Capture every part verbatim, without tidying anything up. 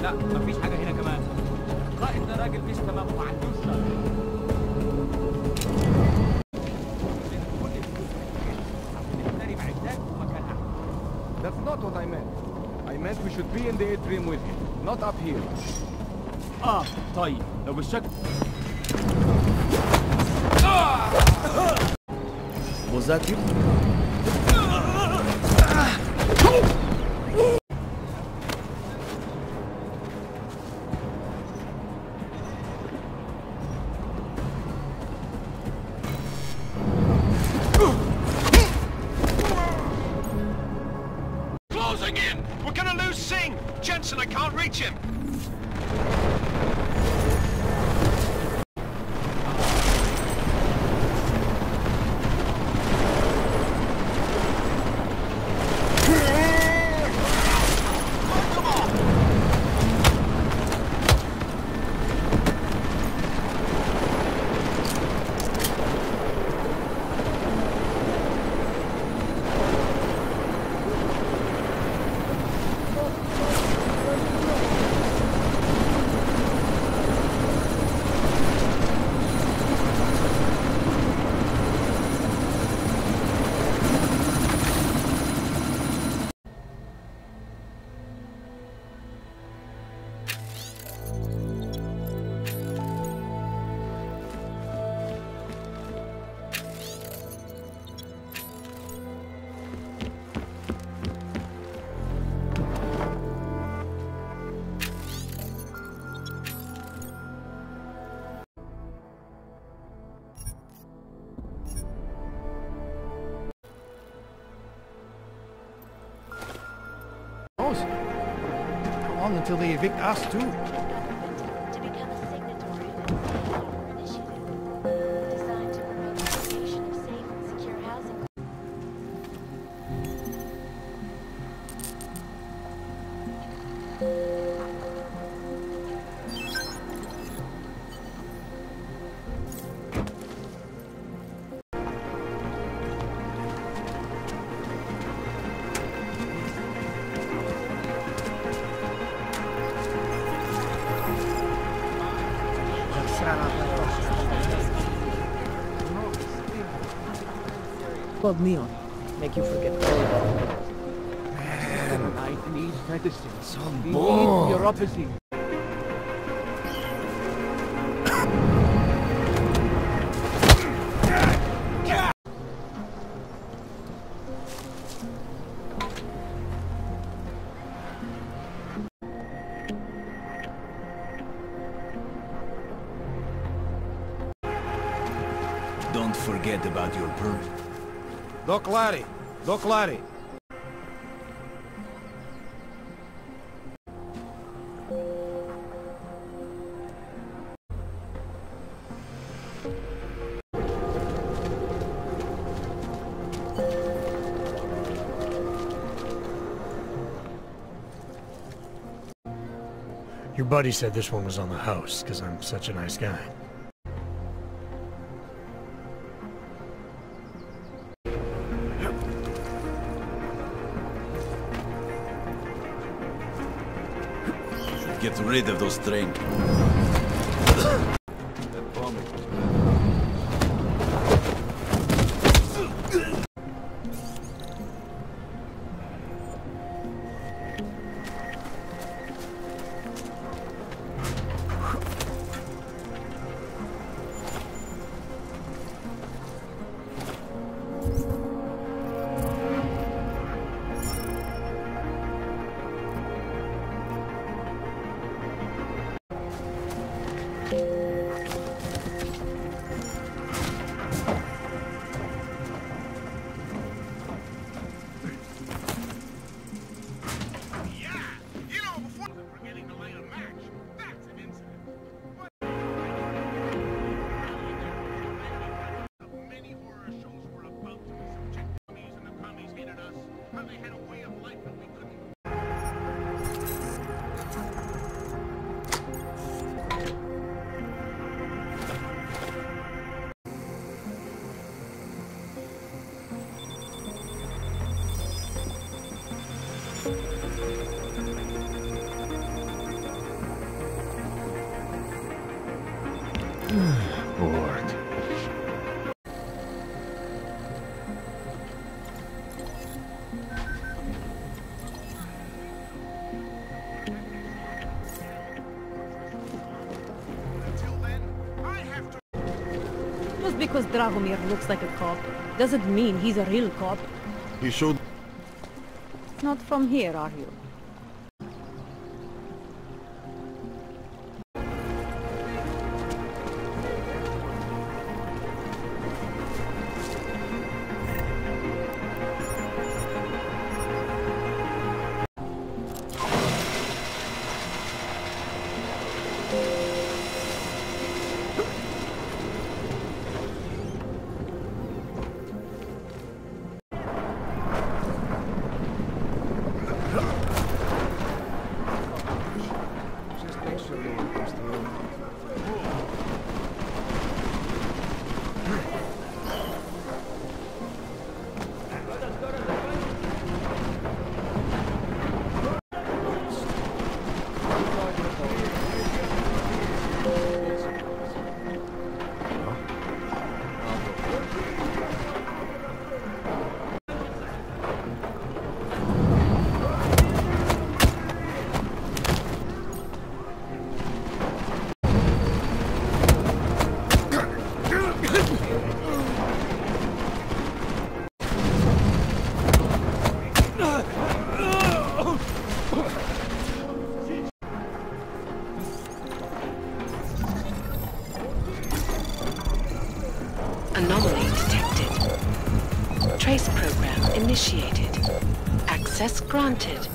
لا مفيش حاجة هنا كمان. القائد ده راجل مش تمام وما عندوش شر. That's not what I meant. I meant we should be in the atrium with him, not up here. اه طيب لو بالشكل. Was that you? Closing in! We're gonna lose Singh! Jensen, I can't reach him! How long until they evict us too? To become a signatory of the initiative designed to promote the creation of safe and secure housing. Called Neon. Make you forget all about it. Man, I need medicine. So We bored. need neuropathy. Don't forget about your permit. Doc Larry. Doc Larry. Your buddy said this one was on the house, because I'm such a nice guy. Get rid of those train. Just because Dragomir looks like a cop, doesn't mean he's a real cop. He showed... Not from here, are you? Anomaly detected. Trace program initiated. Access granted.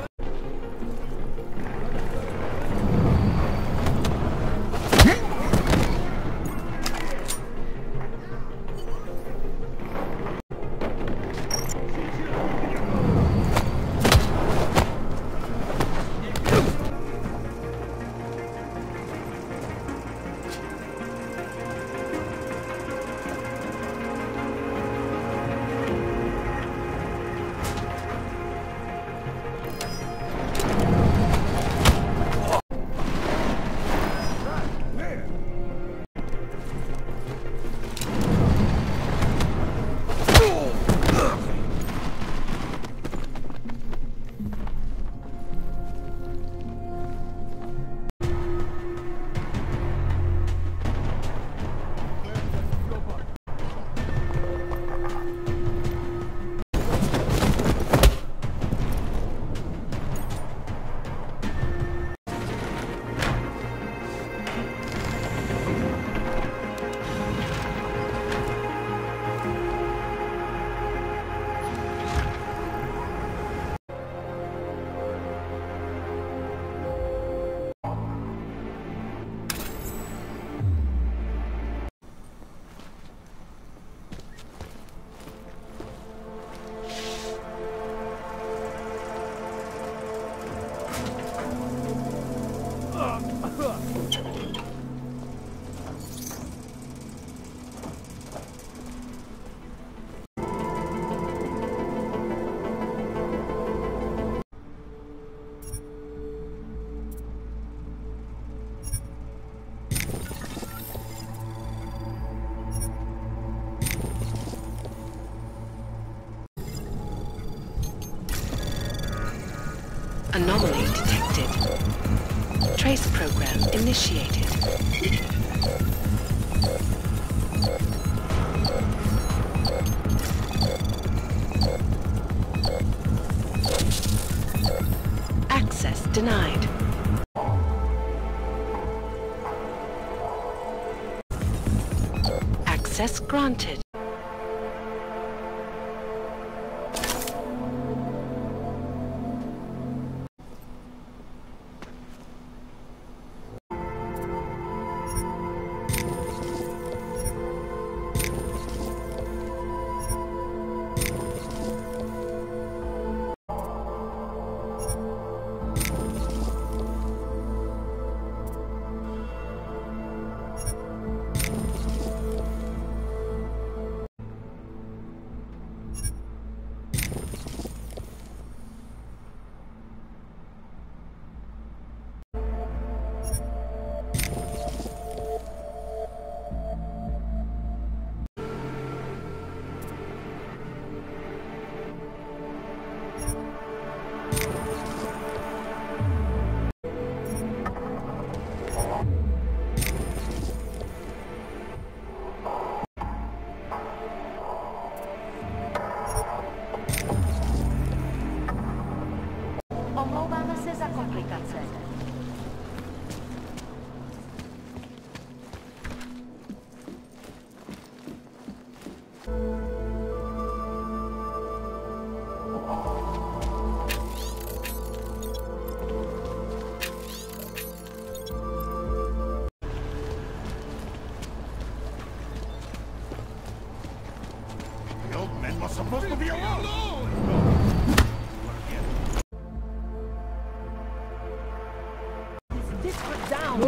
Anomaly detected. Trace program initiated. Access denied. Access granted.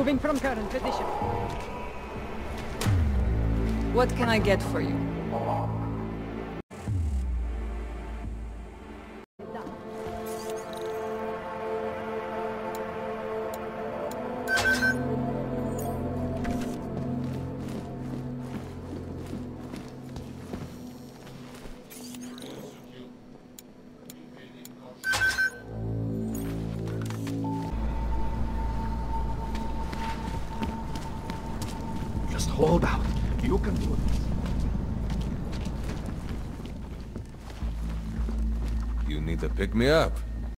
Moving from current position. What can I get for you? Just hold out. You can do this. You need to pick me up.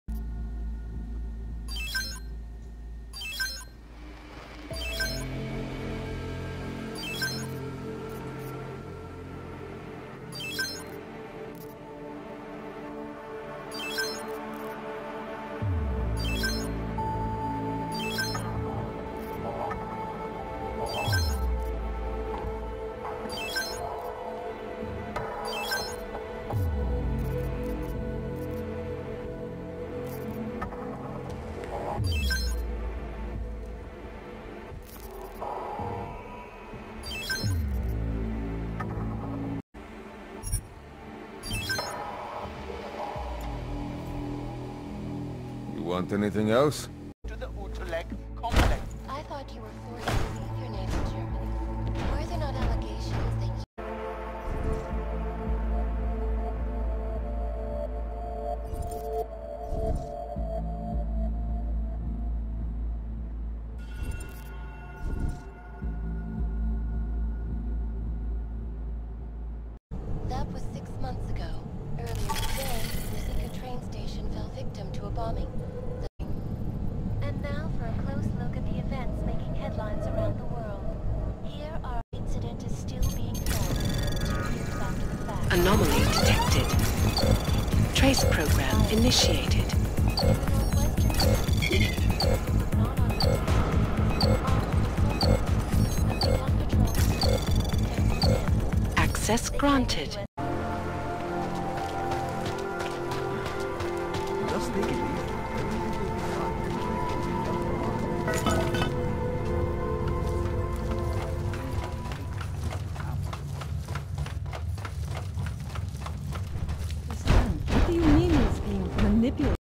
You want anything else? To the Utrecht complex. I thought you were forced to leave your native Germany. Were there not allegations that you... That was six months ago. Earlier today, the Sika train station fell victim to a bombing. The... And now for a close look at the events making headlines around the world. Here our incident is still being filmed, two years after the fact. Anomaly detected. Trace program initiated. In the northwestern Pacific, non-automatic have begun patrol. Access granted. Just take it easy. What do you mean he's being manipulated?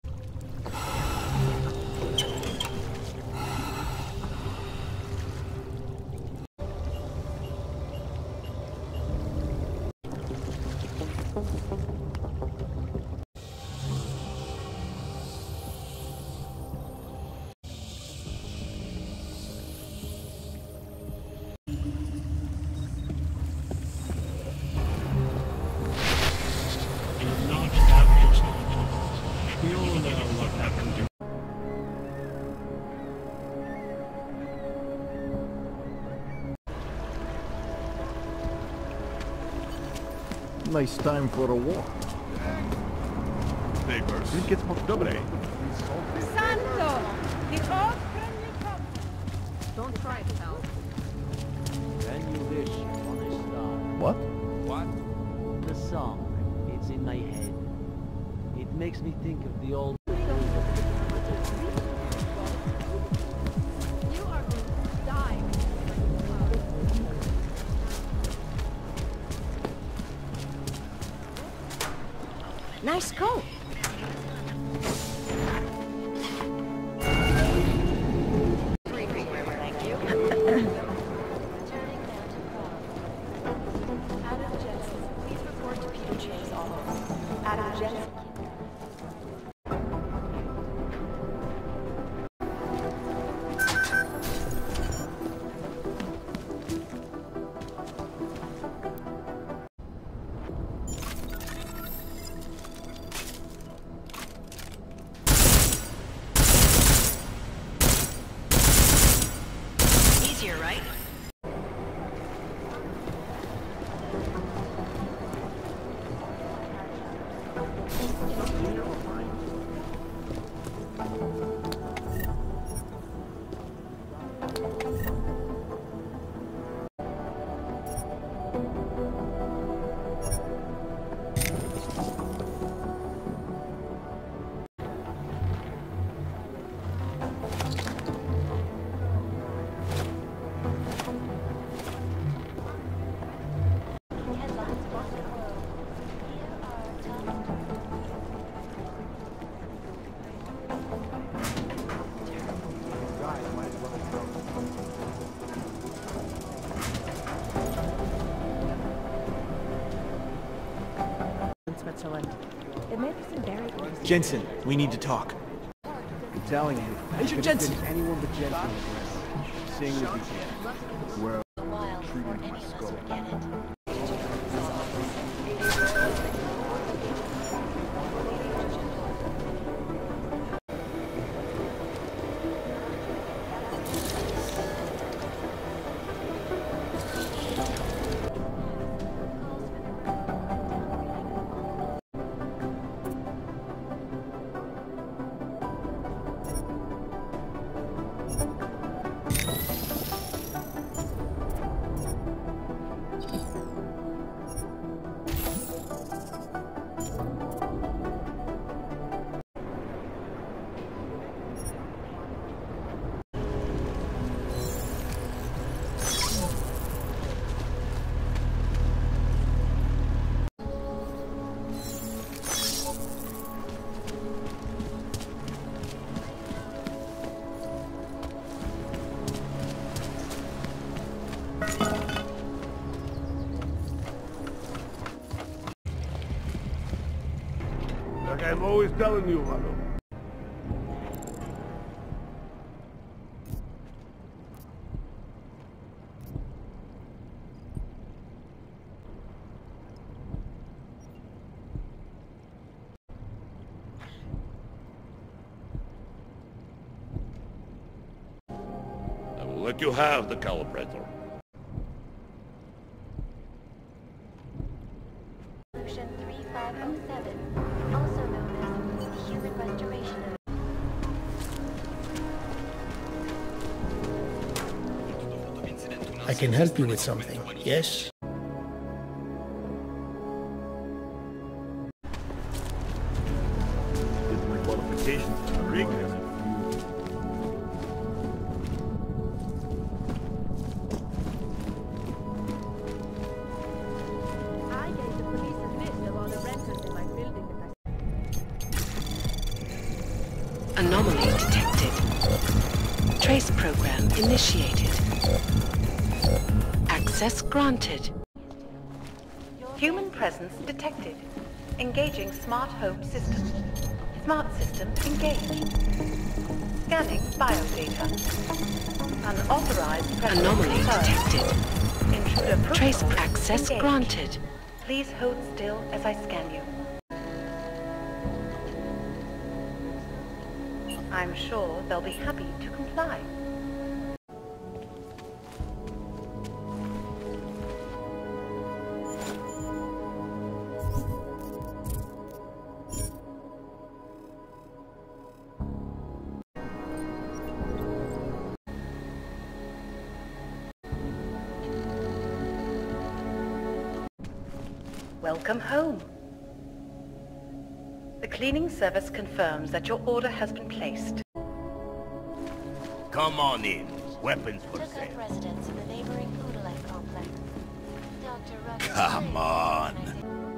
Nice time for a walk. Papers. Think it's Dobre. Santo! The old friendly couple! Don't try to help. Can you wish on a star? What? What? The song. It's in my head. It makes me think of the old... You are going to die. Nice coat. Thank you. Returning now to Prague. Adam Jensen, please report to Peter Chang's office. Adam Jensen. Switzerland. It made for some very interesting... Jensen, we need to talk. I'm telling you, Agent Jensen! Anyone but Jensen on this. Seeing what we can. Well, A while before any of us forget it. Like I'm always telling you, Mano. I will let you have the calibrator. Solution three five oh seven, also known as the Human Restoration of... I can help you with something, yes? It's my qualifications, Rodriguez. I gave the police a list of all the renters in my building that I... Anomaly detected. Trace program initiated. Access granted. Human presence detected. Engaging smart home system. Smart system engaged. Scanning biodata. Unauthorized presence Anomaly confirmed. detected. Intruder protocol Trace access engaged. granted. Please hold still as I scan you. I'm sure they'll be happy to comply. Welcome home. The cleaning service confirms that your order has been placed. Come on in. Weapons for Took up sale. residence in the neighboring Udalite complex. Doctor Rucker... Come on.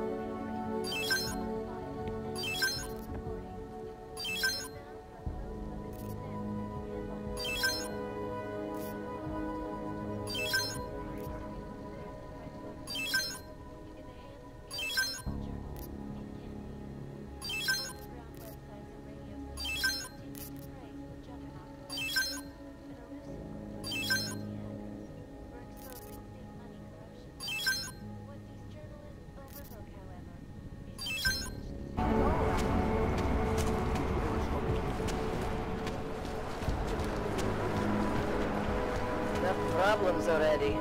Enough problems already.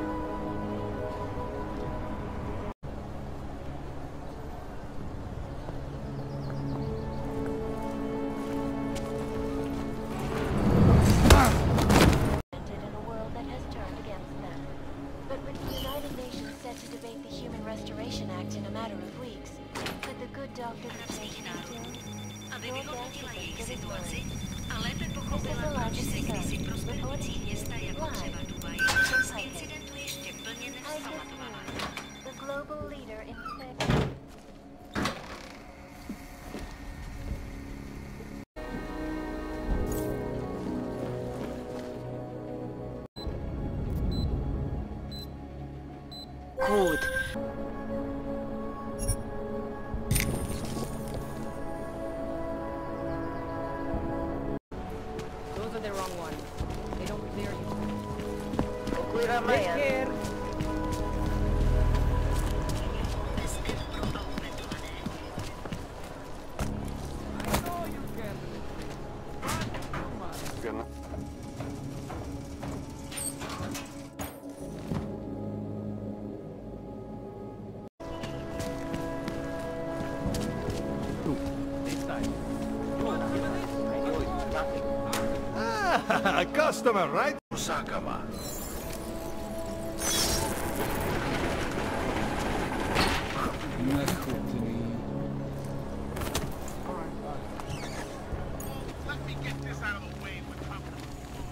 in a world that has turned against them. But with the United Nations set to debate the Human Restoration Act in a matter of weeks, could the good doctor be taken too? Your guess is as good as mine. This is the largest sun, reporting live from Taipei. I give you the global leader in tech. Good. to the wrong one. They don't clear you. Clear on my Take end. care. Ah, customer, right? Sakama. Let me get this out of the way with comfort.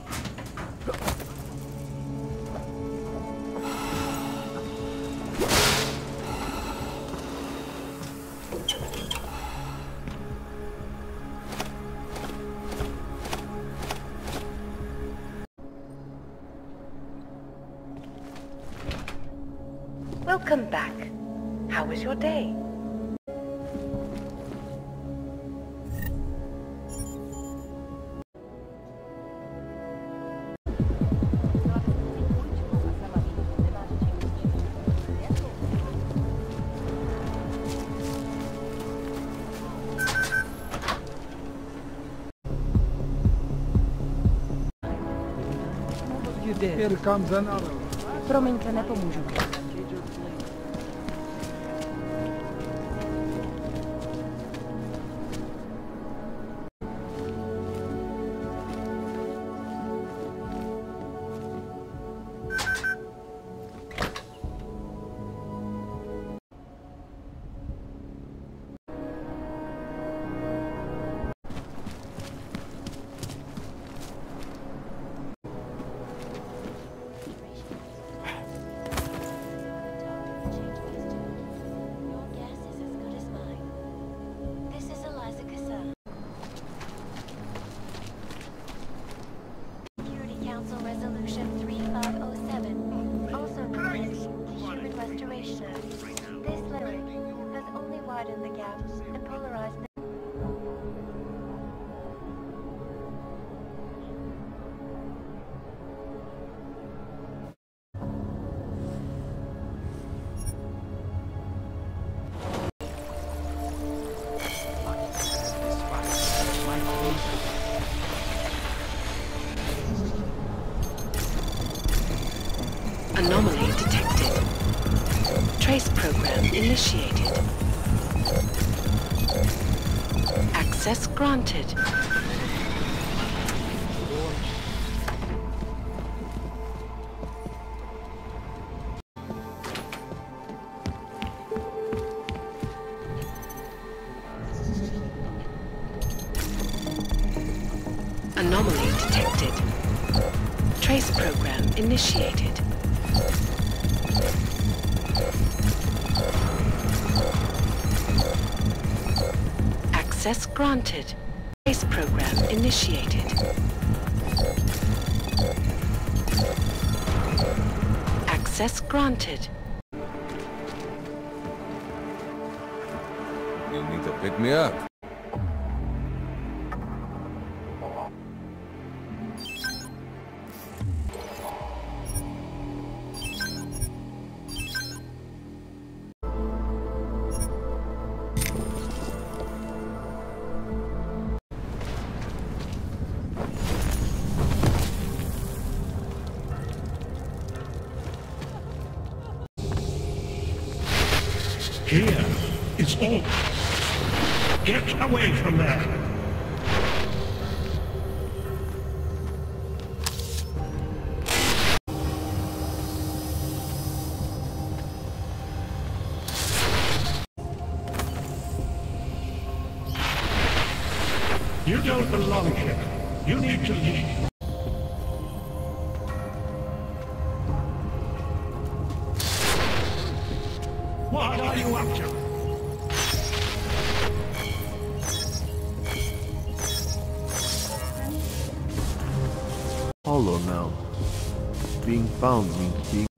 Welcome back. How was your day? You did. Here comes another. Promiňte, nepomůžu. Council Resolution three five oh seven, also known as the Human Restoration Act. This lyric has only widened the gap and polarized the Anomaly detected. Trace program initiated. Access granted. Anomaly detected. Trace program initiated. Access granted. Trace program initiated. Access granted. You need to pick me up. Here, it's all. Get away from there. You don't belong here. You need to leave. What are you up to? Hollow now. Being found means being...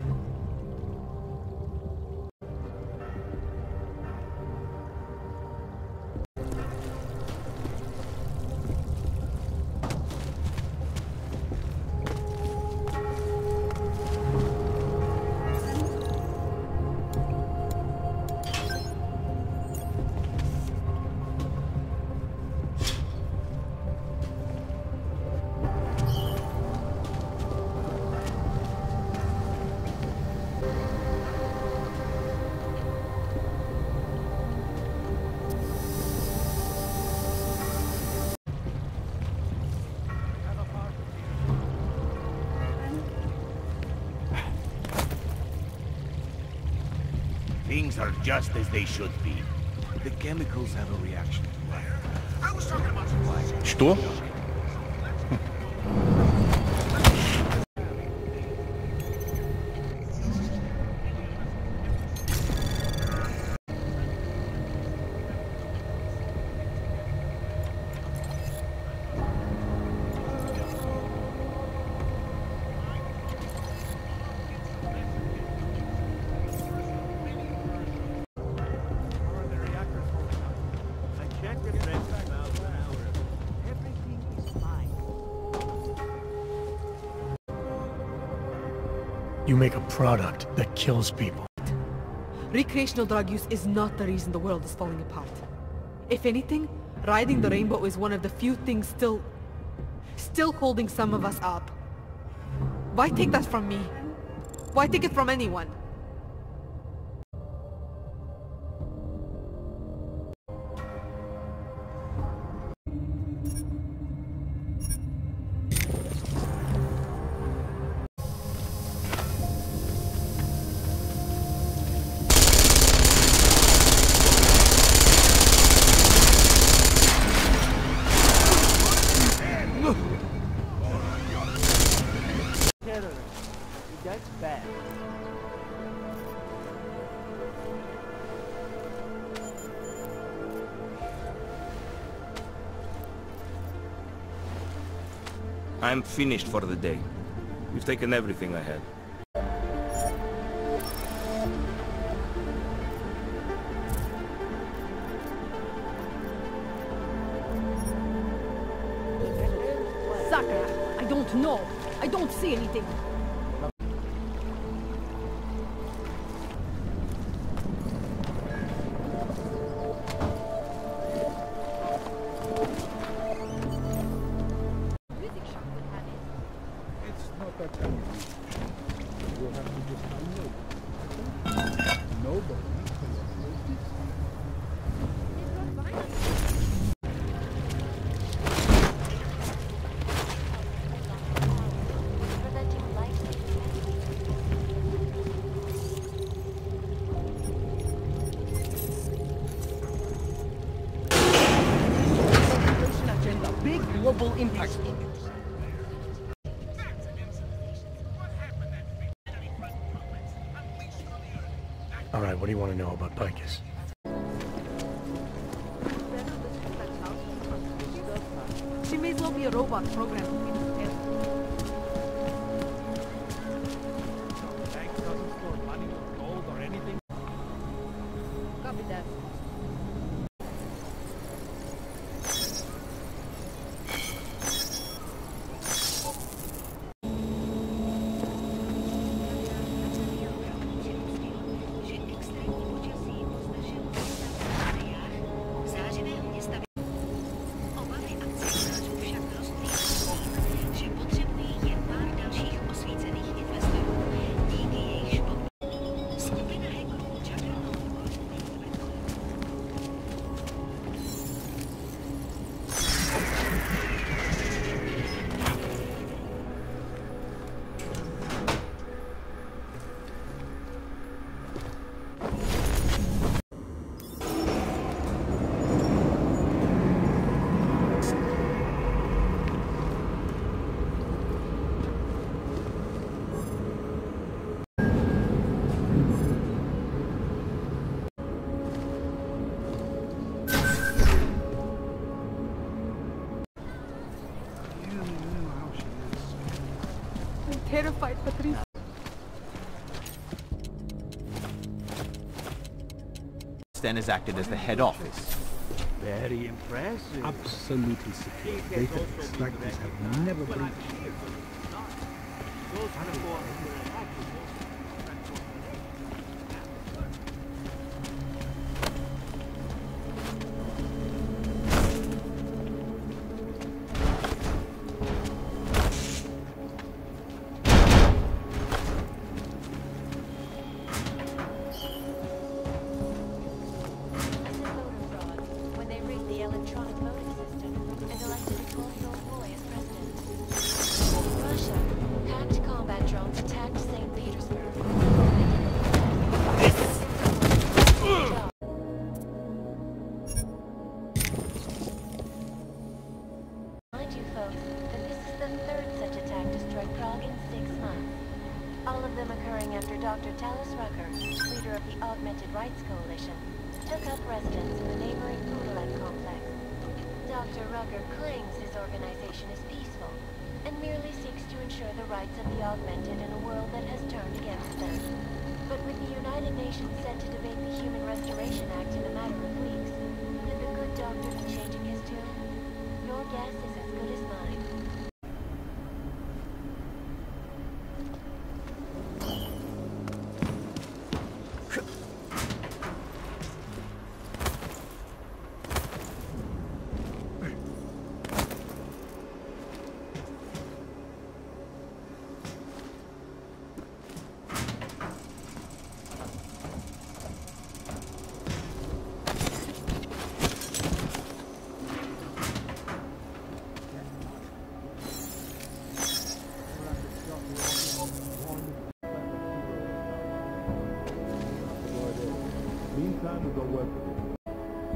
things are just as they should be. The chemicals have a reaction to fire. I was talking about supplies. Что? You make a product that kills people. Recreational drug use is not the reason the world is falling apart. If anything, riding the rainbow is one of the few things still... still holding some of us up. Why take that from me? Why take it from anyone? That's bad. I'm finished for the day. You've taken everything I had. Sakra, I don't know. I don't see anything. Global impact. All right, what do you want to know about Picus? She may as well be a robot programmed to be the tail. Bank doesn't store money with gold or anything. Copy that. Terrified, Patrice. Sten has acted as the head office. Very impressive. Absolutely secure. Data extractors have never breached. Russia, hacked combat drones attacked remind you folks that this is the third such attack to strike Prague in six months. All of them occurring after Doctor Talos Rucker, leader of the Augmented Rights Coalition, took up residence in the neighboring Udalet complex. Doctor Rucker claims his organization is peaceful, and merely seeks to ensure the rights of the augmented in a world that has turned against them. But with the United Nations set to debate the Human Restoration Act in a matter of weeks, could the good doctor be changing his tune? Your guess is as good as mine. Meantime, we go work with it.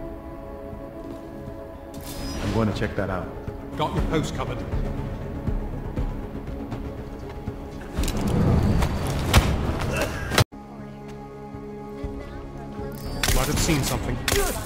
I'm going to check that out. Got your post covered. Might have seen something.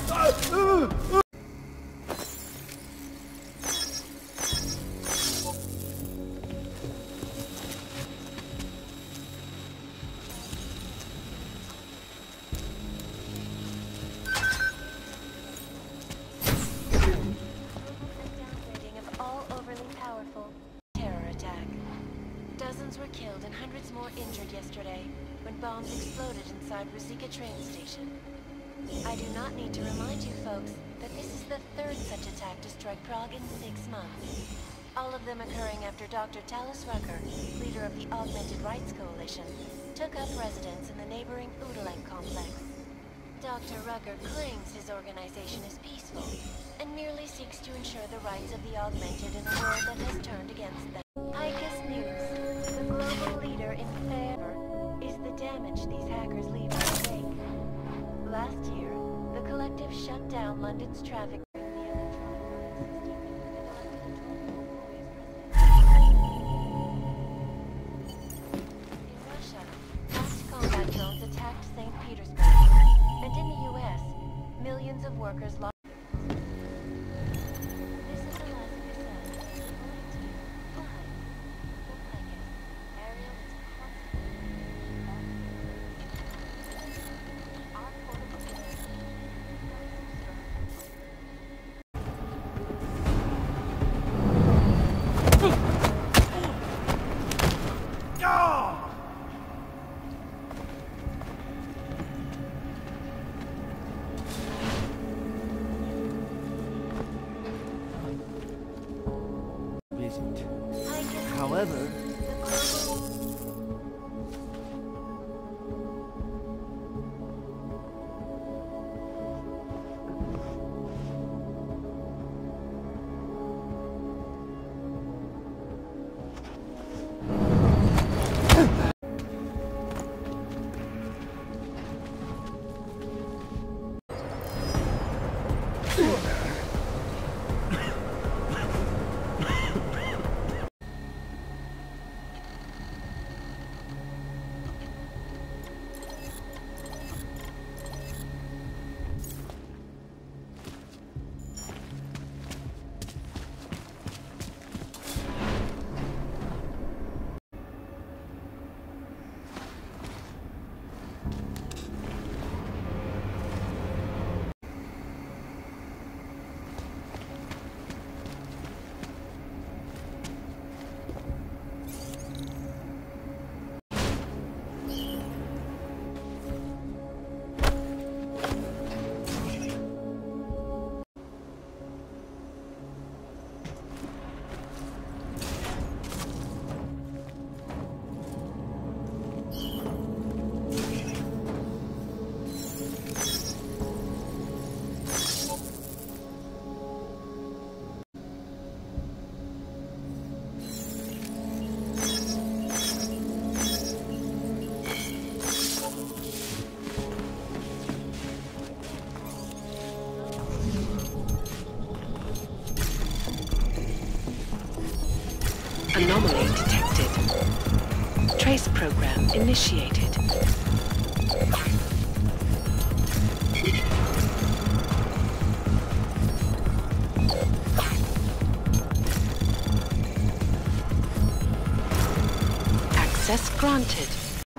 Dozens were killed and hundreds more injured yesterday when bombs exploded inside Ruzicka train station. I do not need to remind you folks that this is the third such attack to strike Prague in six months. All of them occurring after Doctor Talos Rucker, leader of the Augmented Rights Coalition, took up residence in the neighboring Udalet complex. Doctor Rucker claims his organization is peaceful and merely seeks to ensure the rights of the augmented in a world that has turned against them. Icus News. The global leader in favor is the damage these hackers leave in the wake. Last year, the collective shut down London's traffic. In Russia, massed combat drones attacked Saint Petersburg, and in the U S, millions of workers lost. However, Anomaly detected. Trace program initiated. Access granted.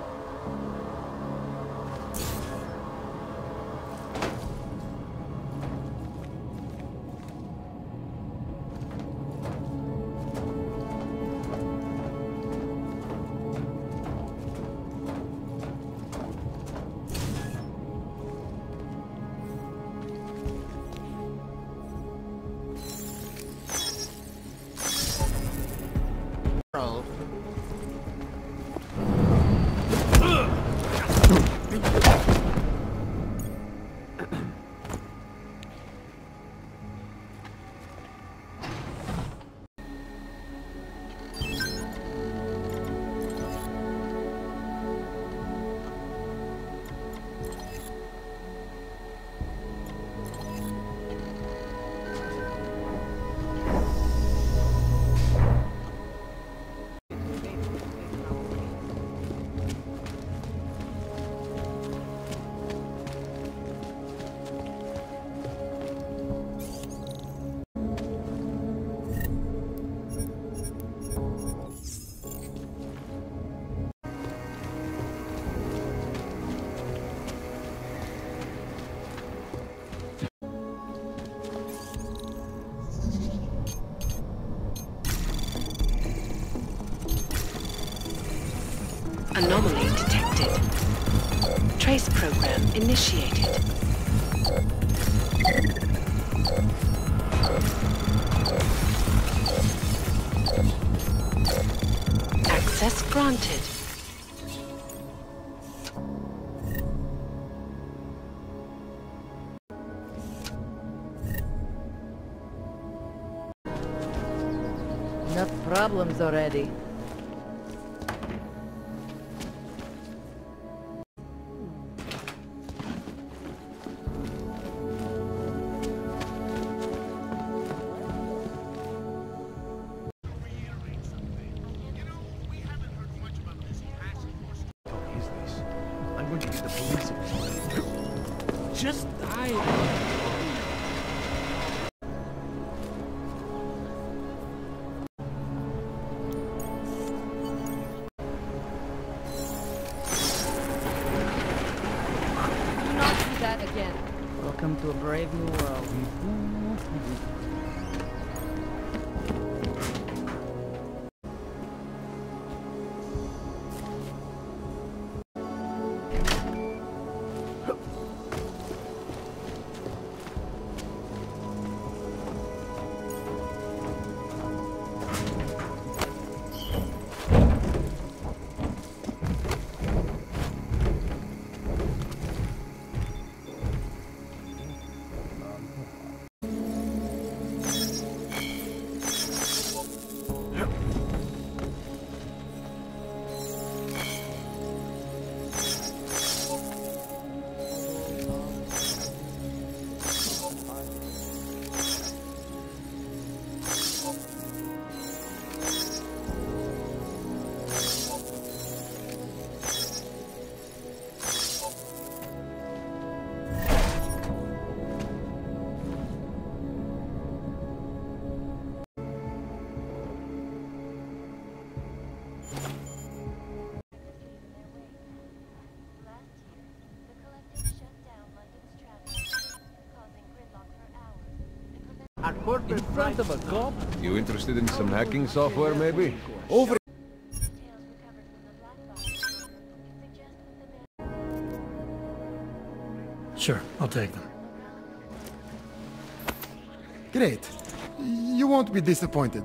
Anomaly detected. Trace program initiated. Access granted. Enough problems already. Just die. That again. Welcome to a brave new world. In front of a cop? You interested in some hacking software, maybe? Over. Sure, I'll take them. Great. You won't be disappointed.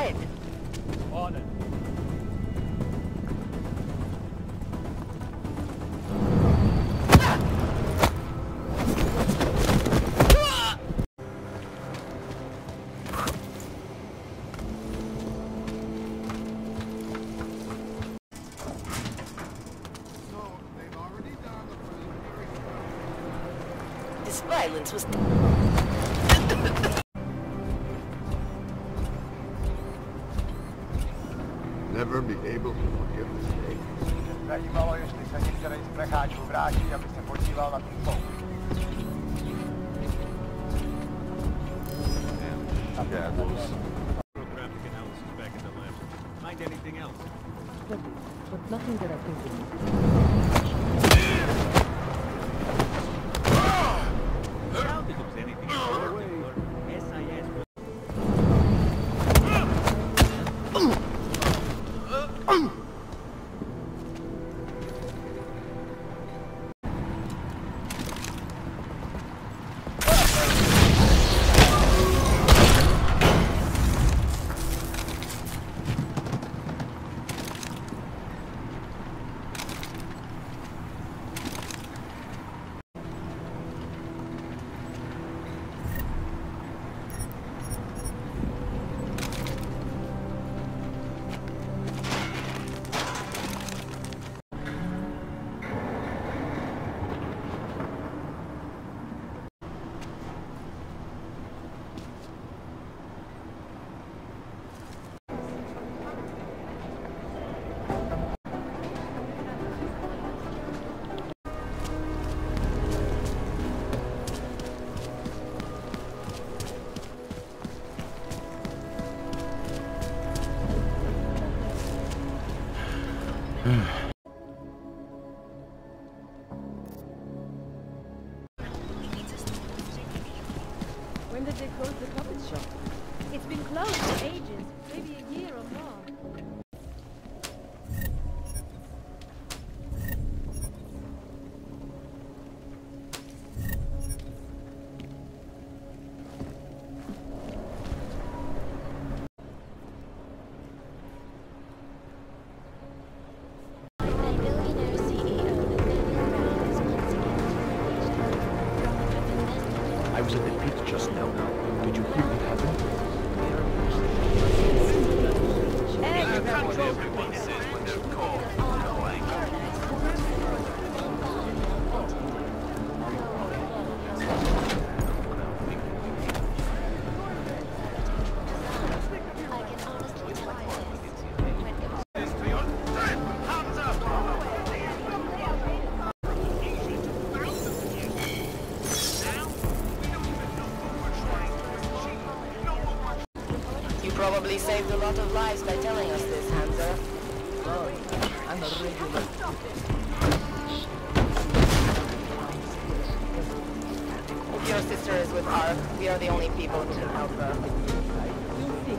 ahead. Order. This violence was... Never be able to forget this day. Zajímalo, jestli se některý z plecháčů vrátí, aby se podíval na ten pouk. Yeah, those... Photographic analysis back in the lab. Find anything else? But, but nothing that I think we need. I don't think it was anything in particular. S I S was... When did they close the puppet shop? It's been closed for ages, maybe a year or more. I was at the pit just now. Did you hear what happened? Everyone says when they're called. No, I ain't You probably saved a lot of lives by telling us this, Hamza. Oh, I'm a regular. If your sister is with Ark, we are the only people who can help her. You'll see.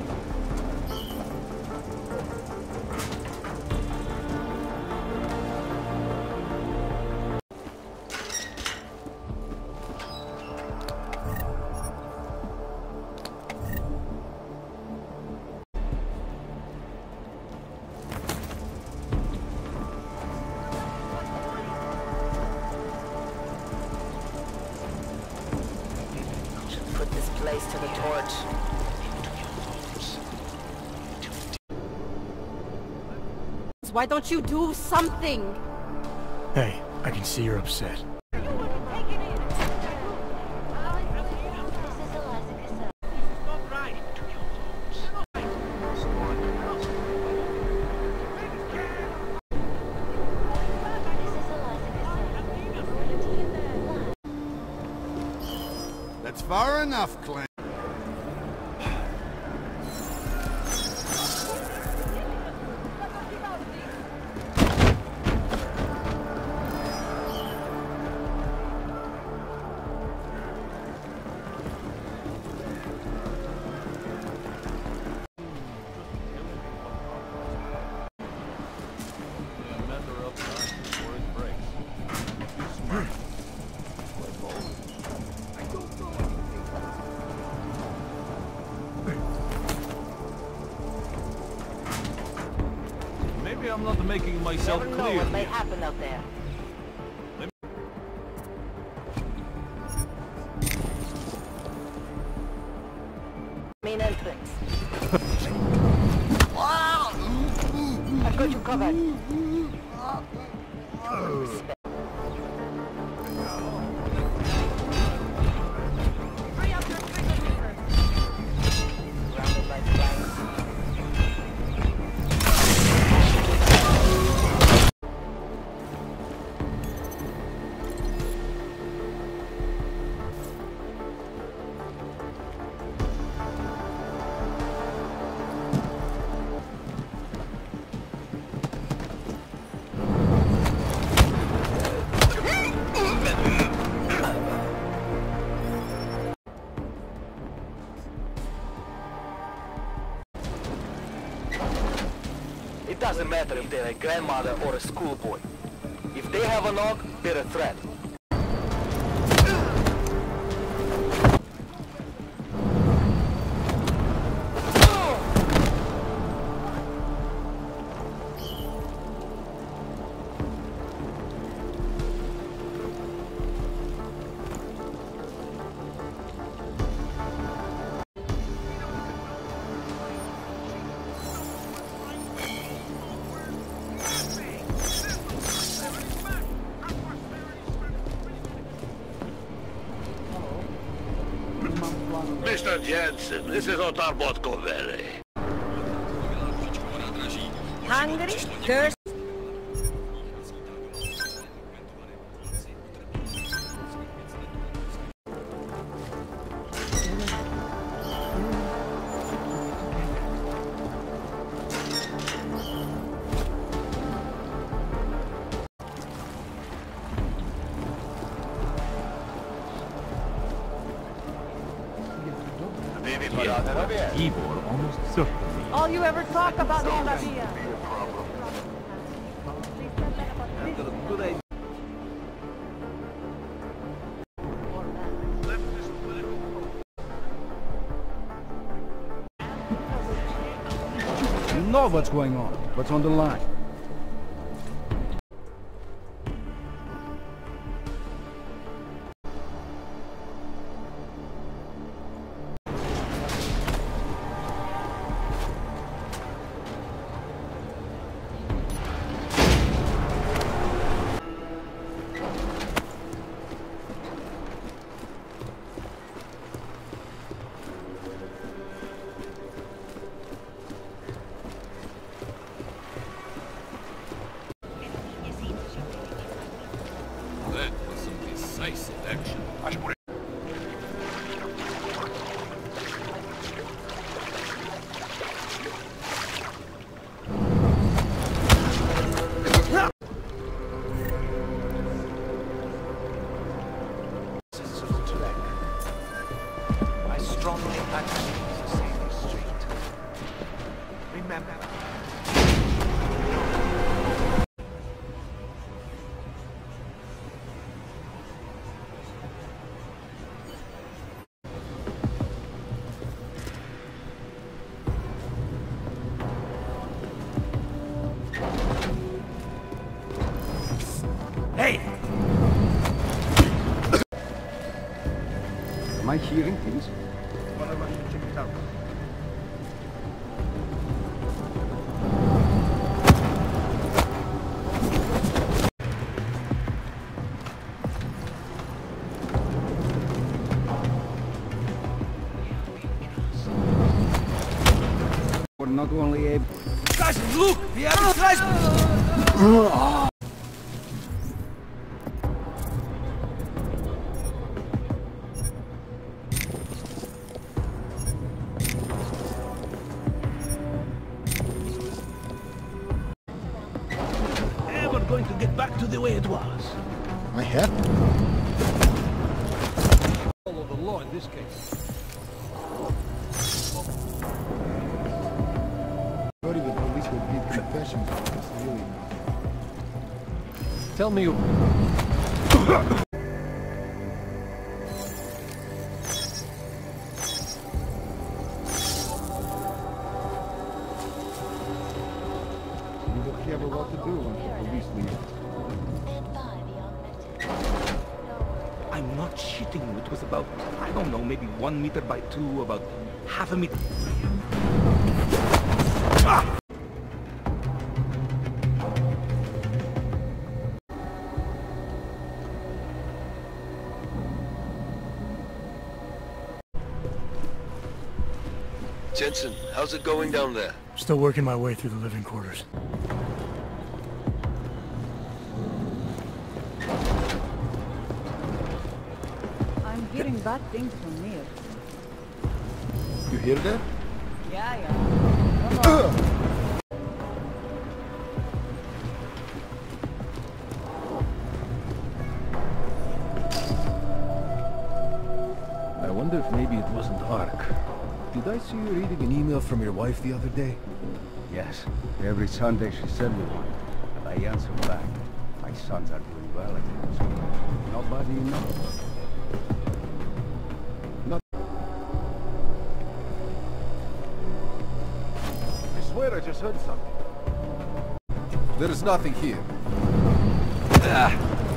Put this place to the torch. Why don't you do something? Hey, I can see you're upset. That's far enough, Clint. I'm not making myself Never know clear. what may happen out there. Main entrance. I've got you covered. Respect. Surrounded by flames. It doesn't matter if they're a grandmother or a schoolboy. If they have a nog, they're a threat. Mister Jensen, this is Otar Botkovere. Hungry? Thirsty? Ivor almost certainly. All you ever talk about is La Via. You know what's going on. What's on the line? That was some decisive action. I strongly advocate to save this street. Remember. Hey! Am I hearing things? One of us should check it out. We're not only able... Guys, look! The other guys! Ever going to get back to the way it was? I have. Follow the law in this case. Sorry, the police would need confessions on this, really. Tell me you... We will have a what to do once the police leave. I'm not shitting you. It was about, I don't know, maybe one meter by two, about half a meter. Ah! Jensen, how's it going down there? Still working my way through the living quarters. I'm hearing bad things from near. You hear that? Yeah, yeah. Come on. I wonder if maybe it wasn't Ark. Did I see you reading an email from your wife the other day? Yes. Every Sunday she sent me one. And I answered back. My sons are doing well at school. Nobody knows. Not I swear I just heard something. There is nothing here. Ah.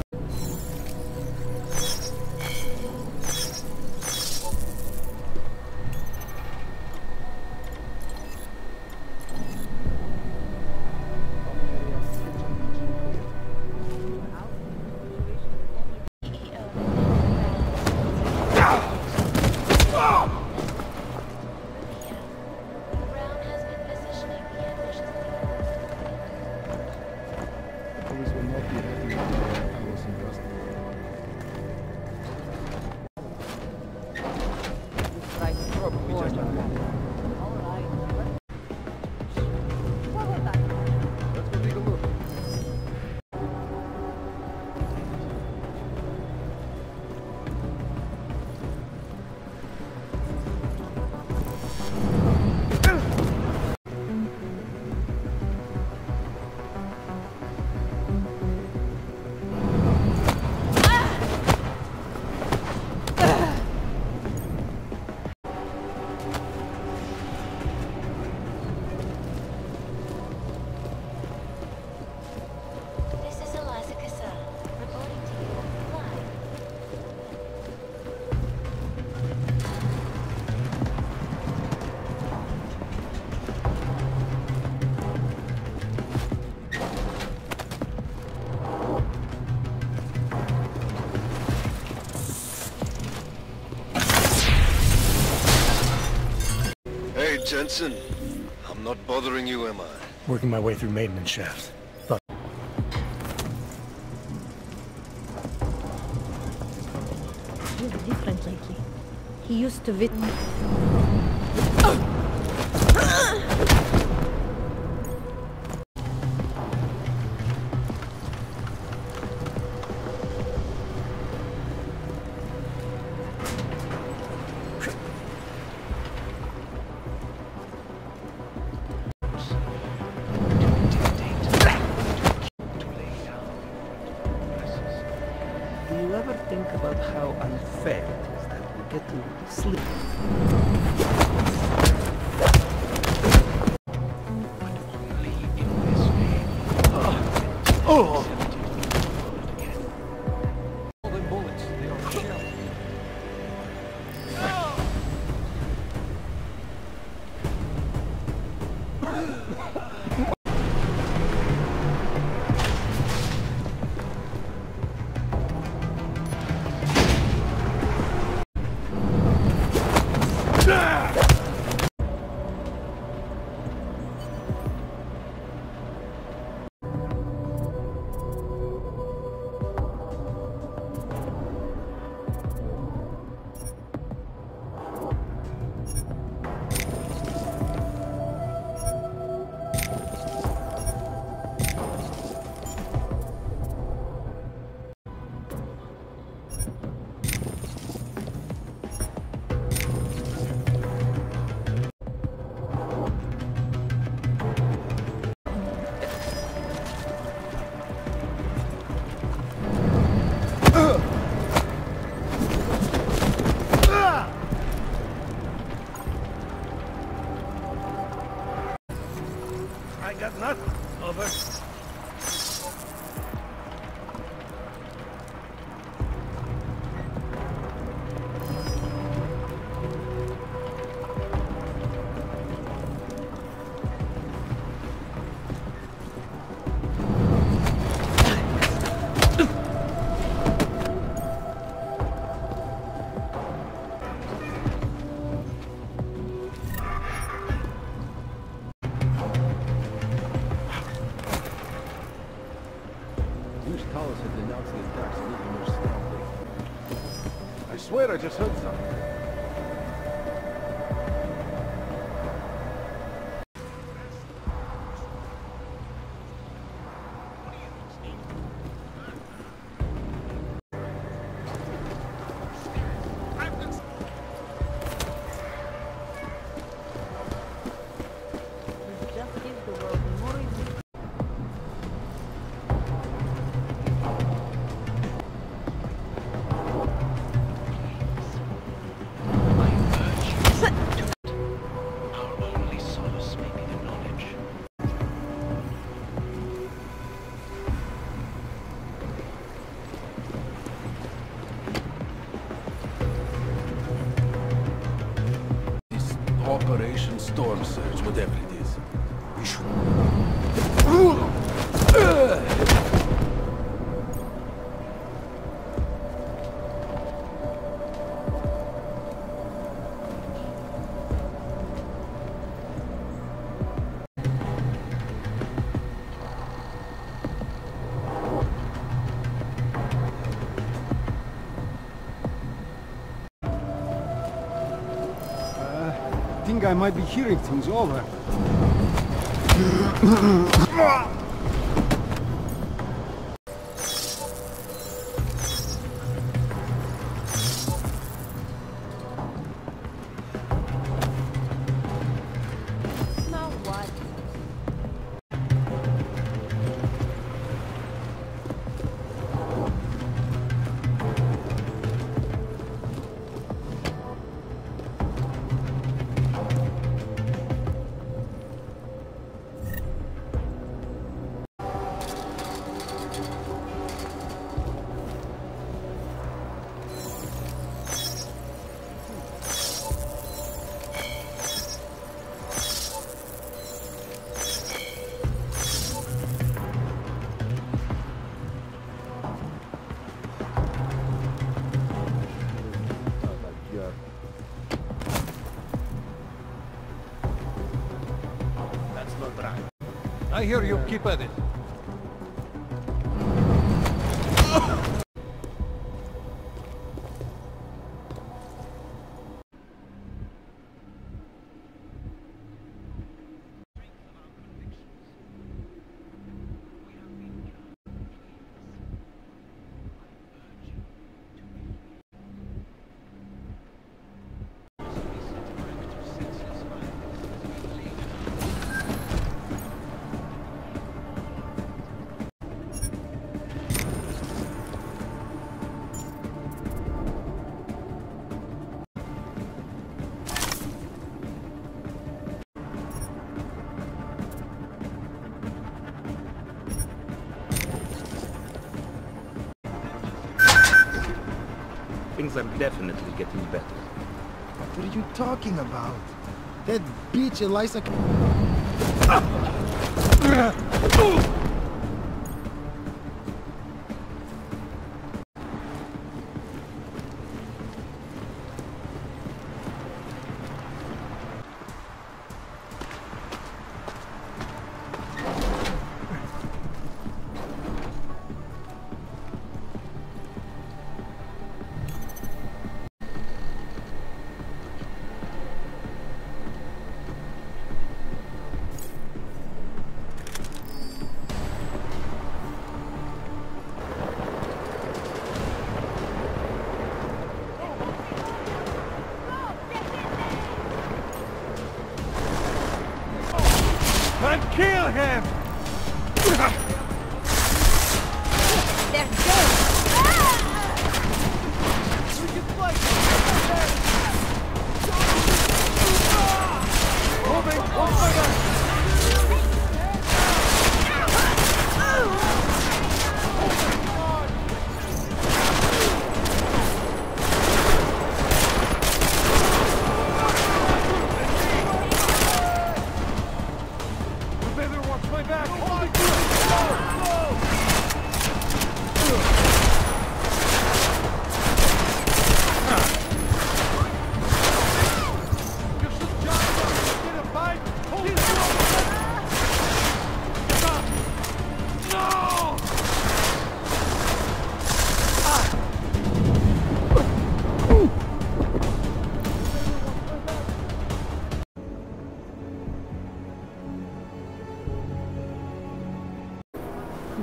Jensen, I'm not bothering you, am I? Working my way through maintenance shafts. Thought He's different lately. He used to vid- Do you ever think about how unfair it is that we get to sleep? Oh! Oh! I got nothing. Over. swear I just heard something. Operation Storm Surge, whatever it is. We should... I think I might be hearing things over. Now what? I hear you. Keep at it. Things are definitely getting better. What are you talking about? That bitch Eliza... And kill him! They're dead! We can fight! Moving! One second! You better watch my back!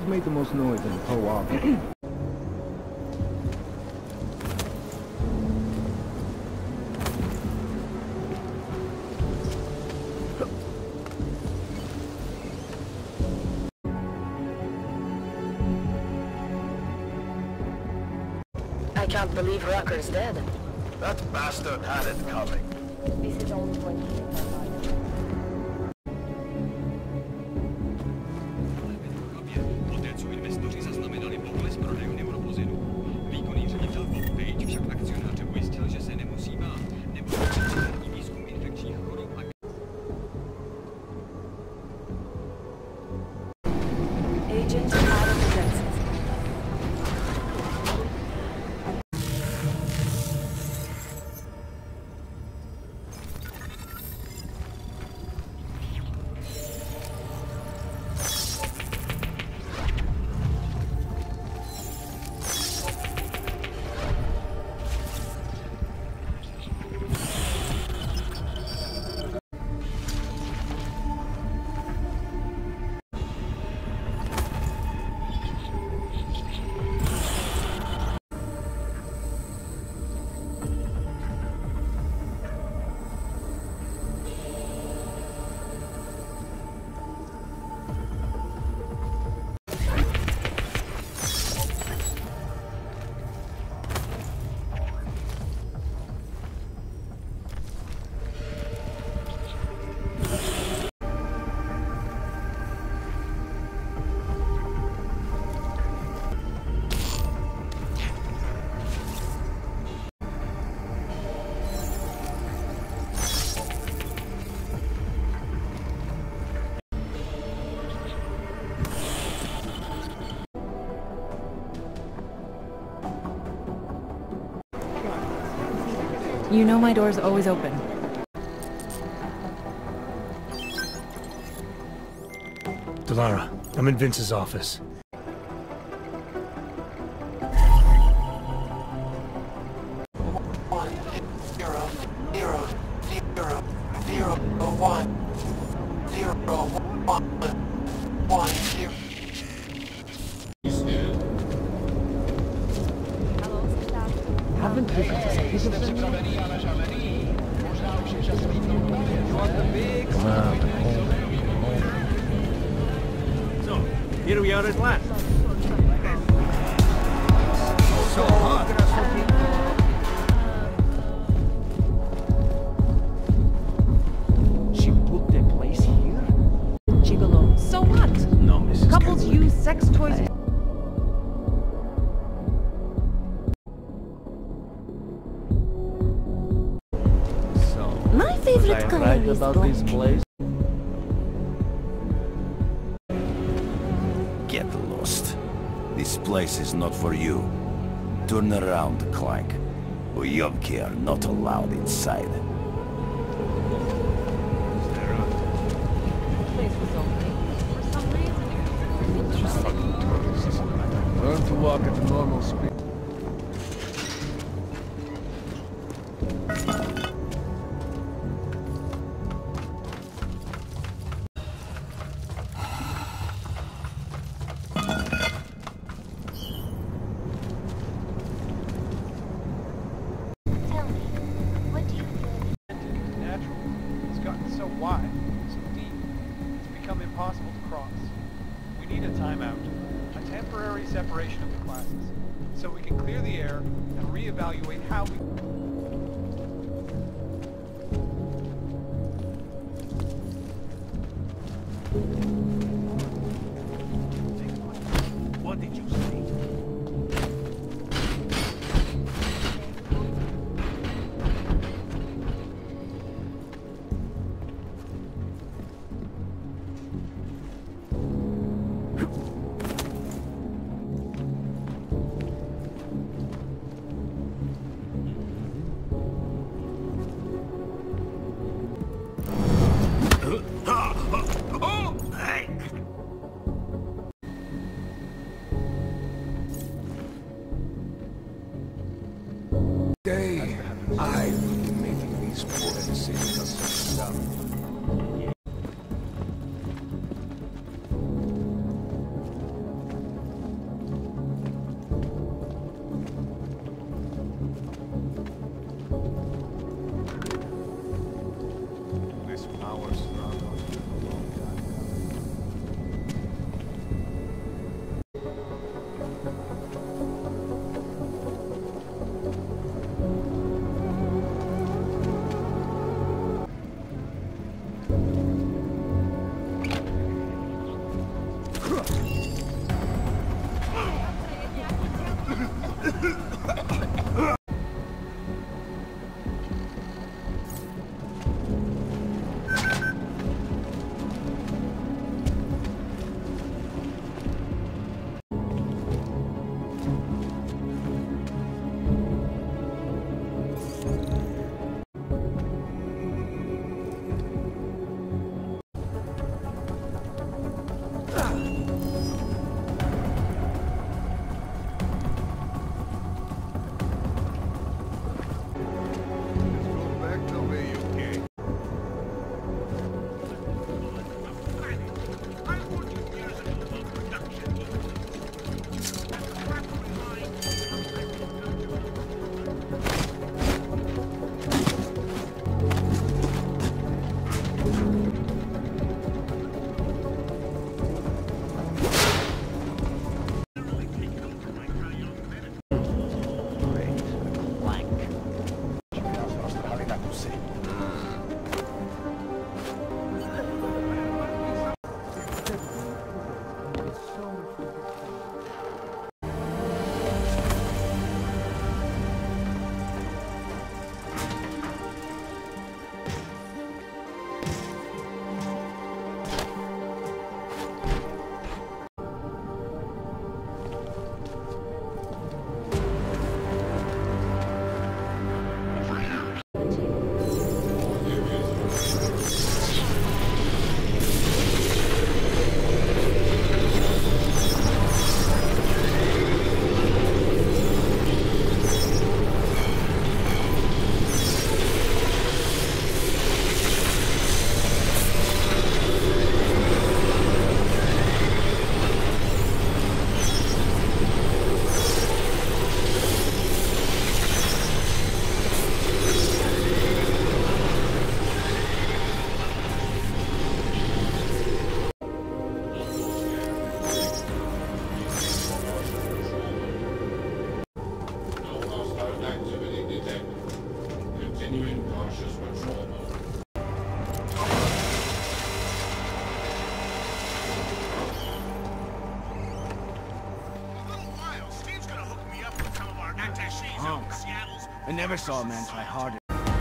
Who's made the most noise in Hawaii? I can't believe Rucker's dead. That bastard had it coming. This is only going to make my life. Co investoři zaznamenali pokles prodejů neuropozidu. Výkonný ředitel Bob Page však akcionáře ujistil, že se nemusí bát, nebo při výzkum infekčních chorob a... Agent out of the desk. You know my door's always open. Delara, I'm in Vince's office. One, zero, zero, zero, zero, one, zero, one, one, zero. Haven't we got a piece of them? Come on. So, here we are at last. So hot. She put the place here? Gigolo. So what? No, Missus Couples Campbell. use sex toys. My favorite color right is about this place. Get lost. This place is not for you. Turn around, Clank. Uyovki are not allowed inside. Just fucking tourists. Learn to walk at normal speed. Impossible to cross. We need a timeout, a temporary separation of the classes, so we can clear the air and reevaluate how we... What did you say? Day, I will be making these poor decisions stuff. I never saw a man try harder.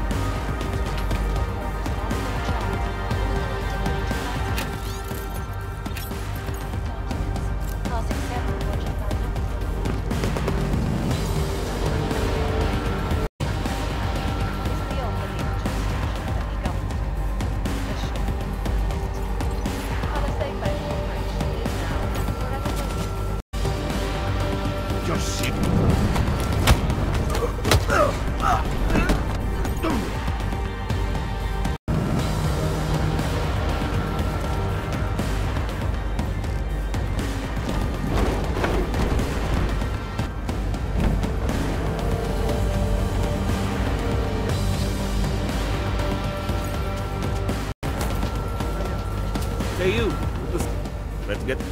Hey you, let's get...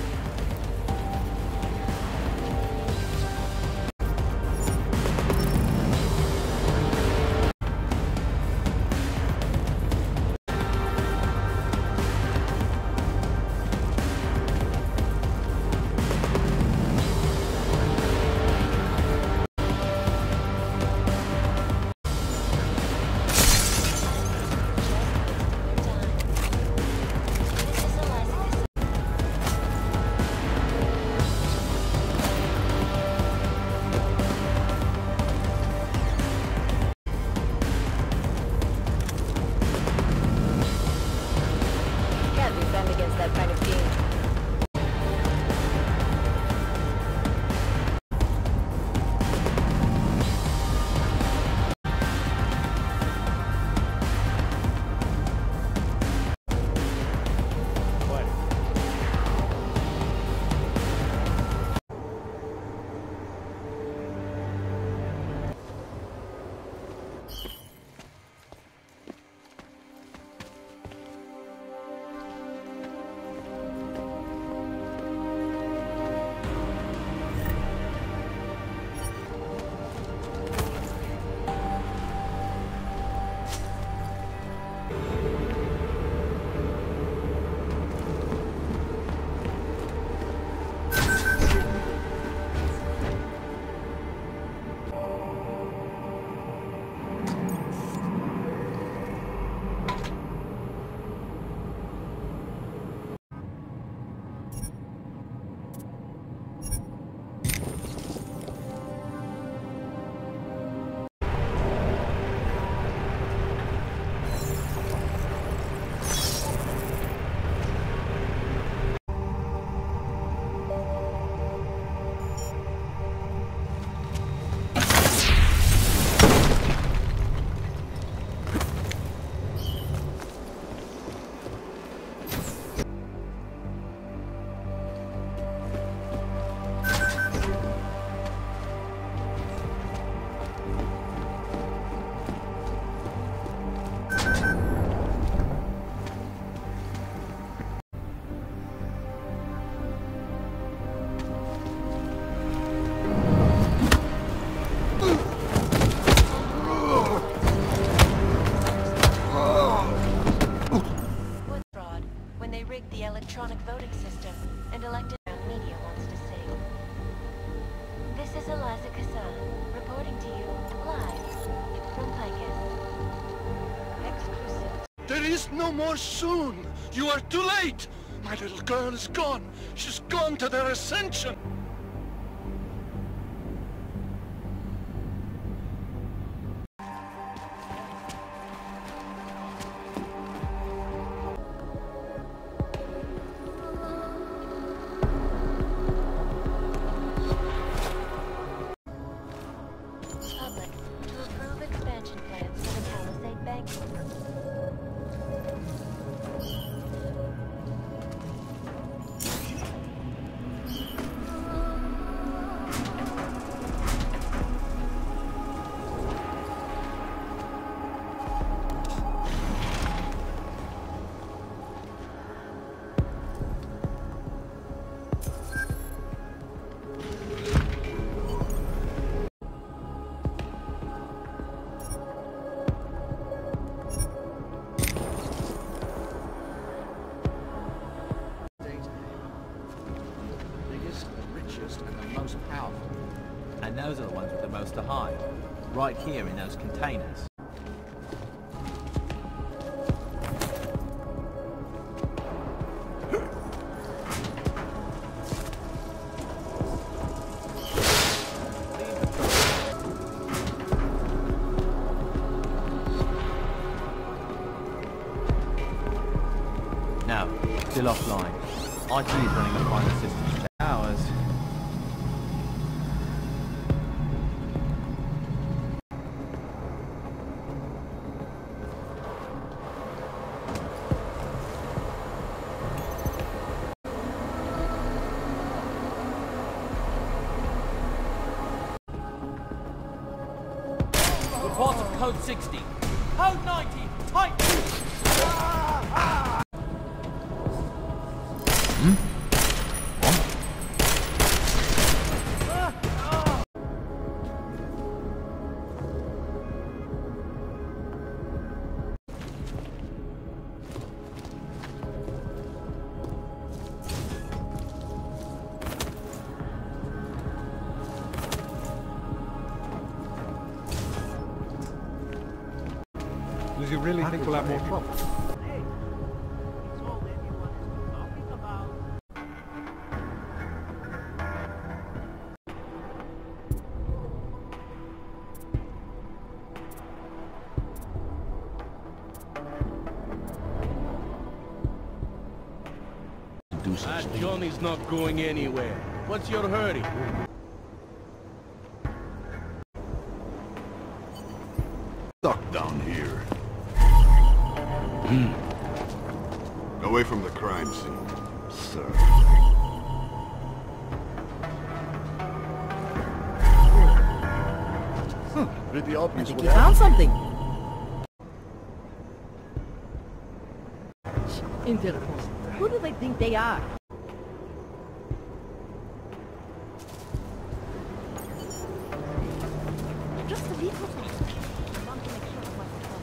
the electronic voting system, and elected media wants to see. This is Eliza Kazan, reporting to you live from Picus. Exclusive. There is no more soon! You are too late! My little girl is gone! She's gone to their ascension! Public to approve expansion plans for the Palisade Bank. And those are the ones with the most to hide, right here in those containers. No, still offline. I T is running a final systems check. Hours. Report of Code sixty. Code ninety. Type two. Does he really think we'll have more trouble? Do such things. Johnny's not going anywhere. What's your hurry? Stuck down here. Away from the crime scene, sir. Huh, pretty obvious. I think you found something. Interpol. Who do they think they are? Just a little thing. I want to make sure of what's wrong.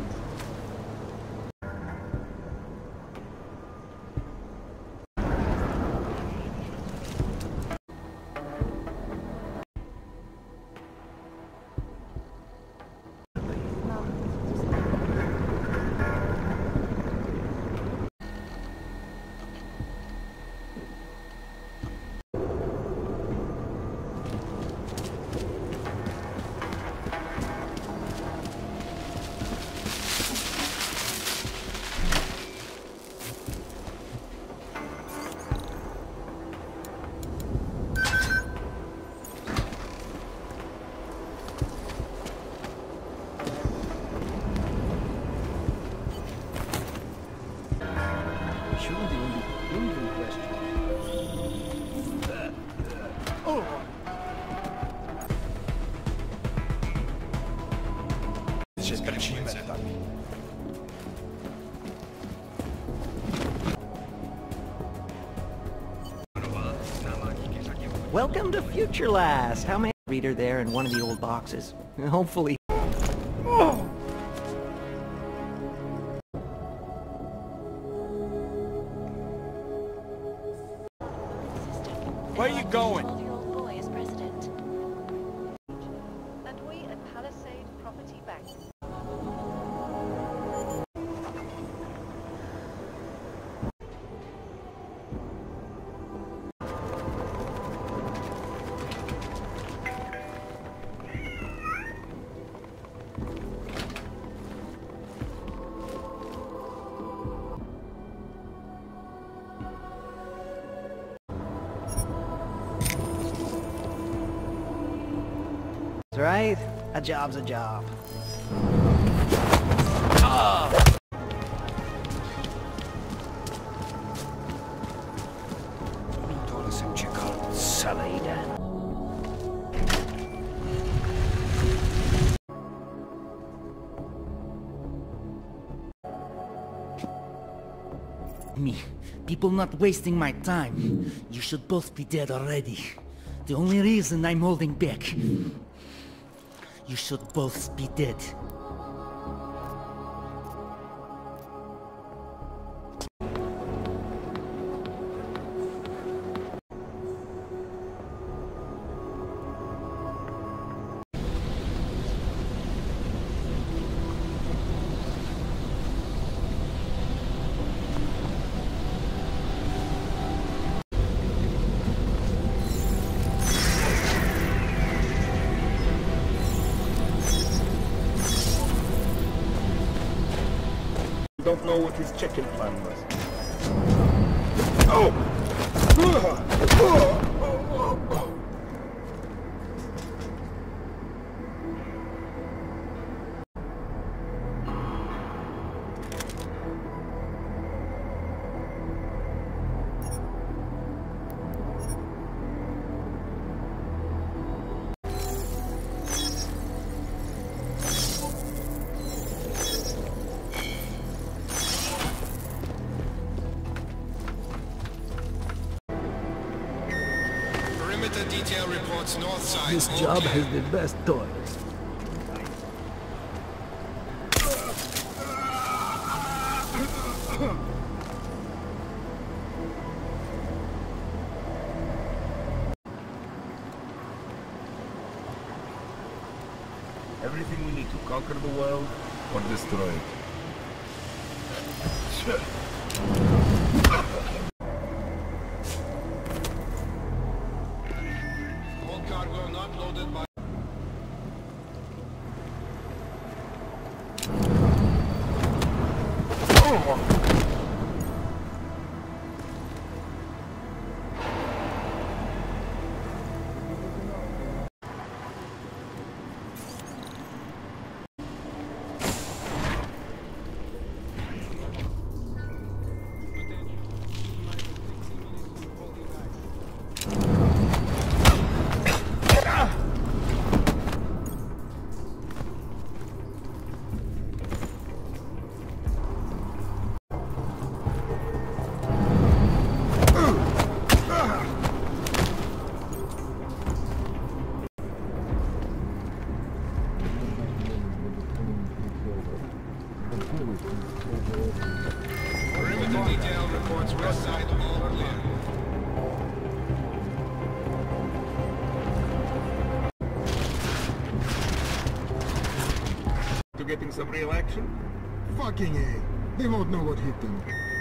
Shouldn't even be thinking question. Oh! Welcome to Future Last. How many reader there in one of the old boxes? Hopefully. Oh. Where you going? twelve-year-old boy as president. And we at Palisade Property Bank. Right? A job's a job. Me. People not wasting my time. You should both be dead already. The only reason I'm holding back. You should both be dead. Don't know what his check-in plan was. Oh! Detail reports north side. This job has the best toys. Everything we need to conquer the world or destroy it. Sure. Cargo not loaded by... Perimeter detail reports west side all clear. To getting some real action? Fucking A. They won't know what hit them.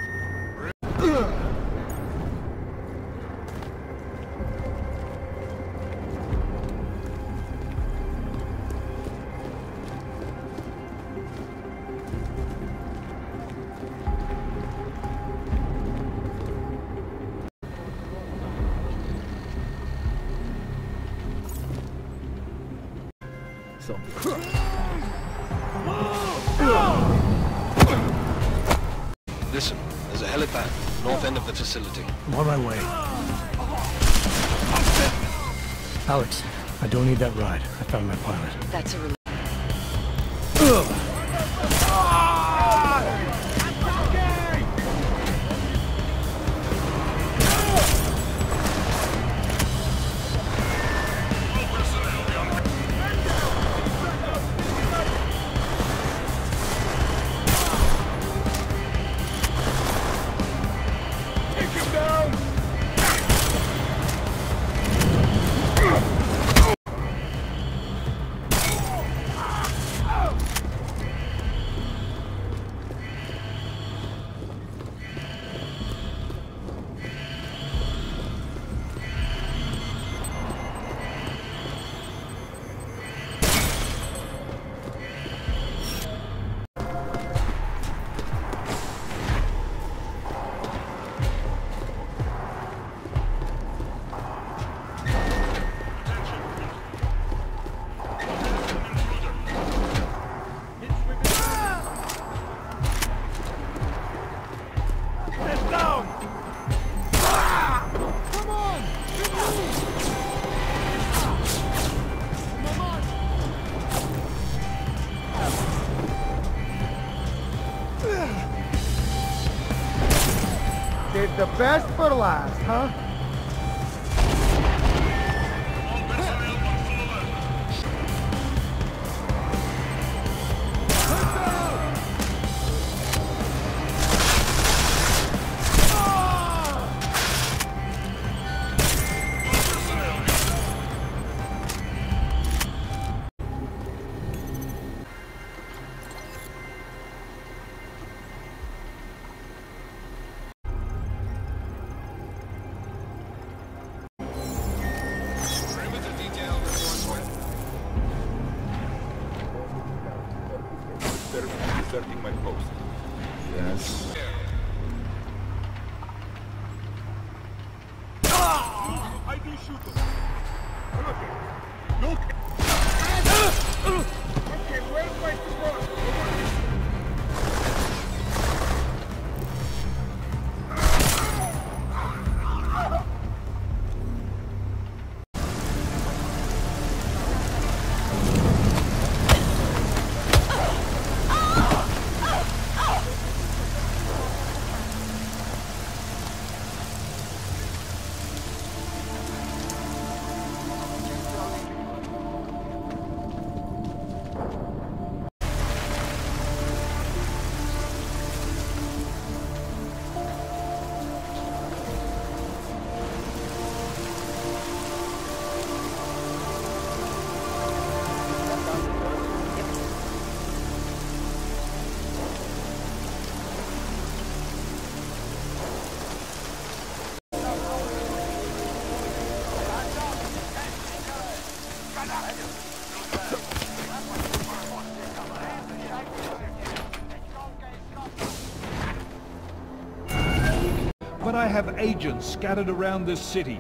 So. Listen, there's a helipad, north end of the facility. I'm on my way. Alex, I don't need that ride. I found my pilot. That's a relief. Saved the best for last, huh? Deserting my post. Yes. Ah! I do shoot them. Look! Look! Okay, where's my support? But I have agents scattered around this city.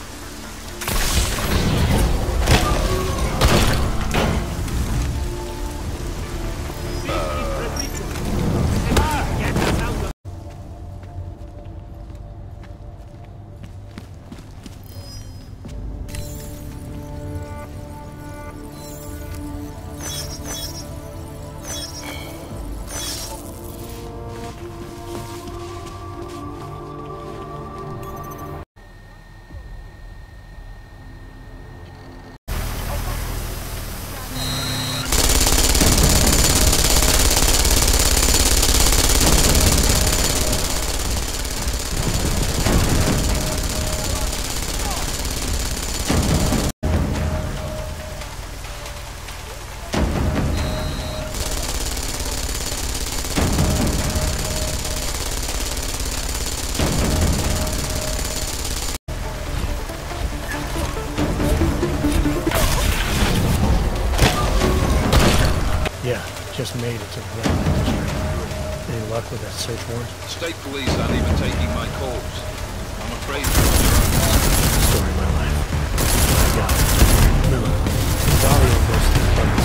Yeah, just made it to the red light district. Any luck with that search warrant? State police aren't even taking my calls. I'm afraid. Story of my life. I got it. Miller, Dario goes to the buttons.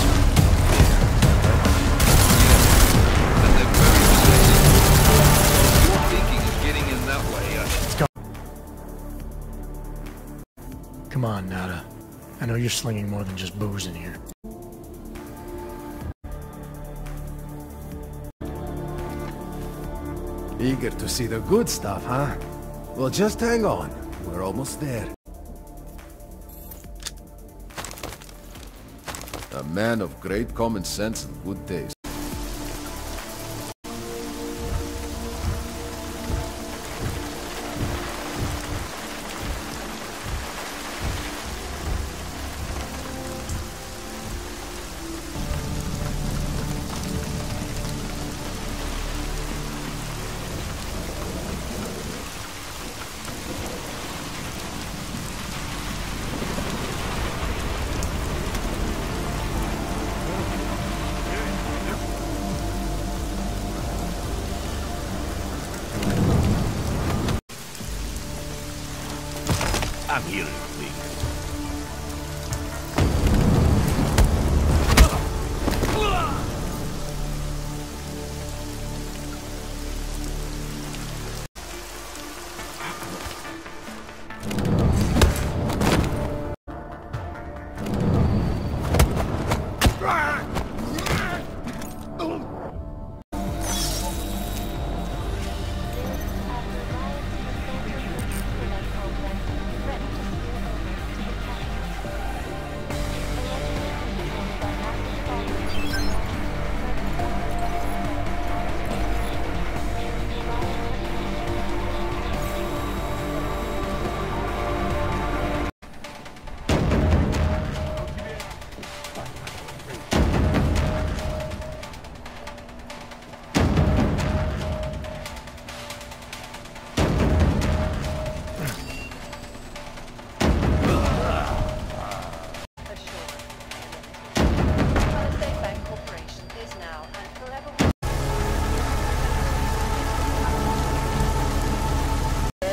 And they're very possessive. You're thinking of getting in that way, uh... Let's go. Come on, Nada. I know you're slinging more than just booze in here. Eager to see the good stuff, huh? Well, just hang on. We're almost there. A man of great common sense and good taste. I'm here, please.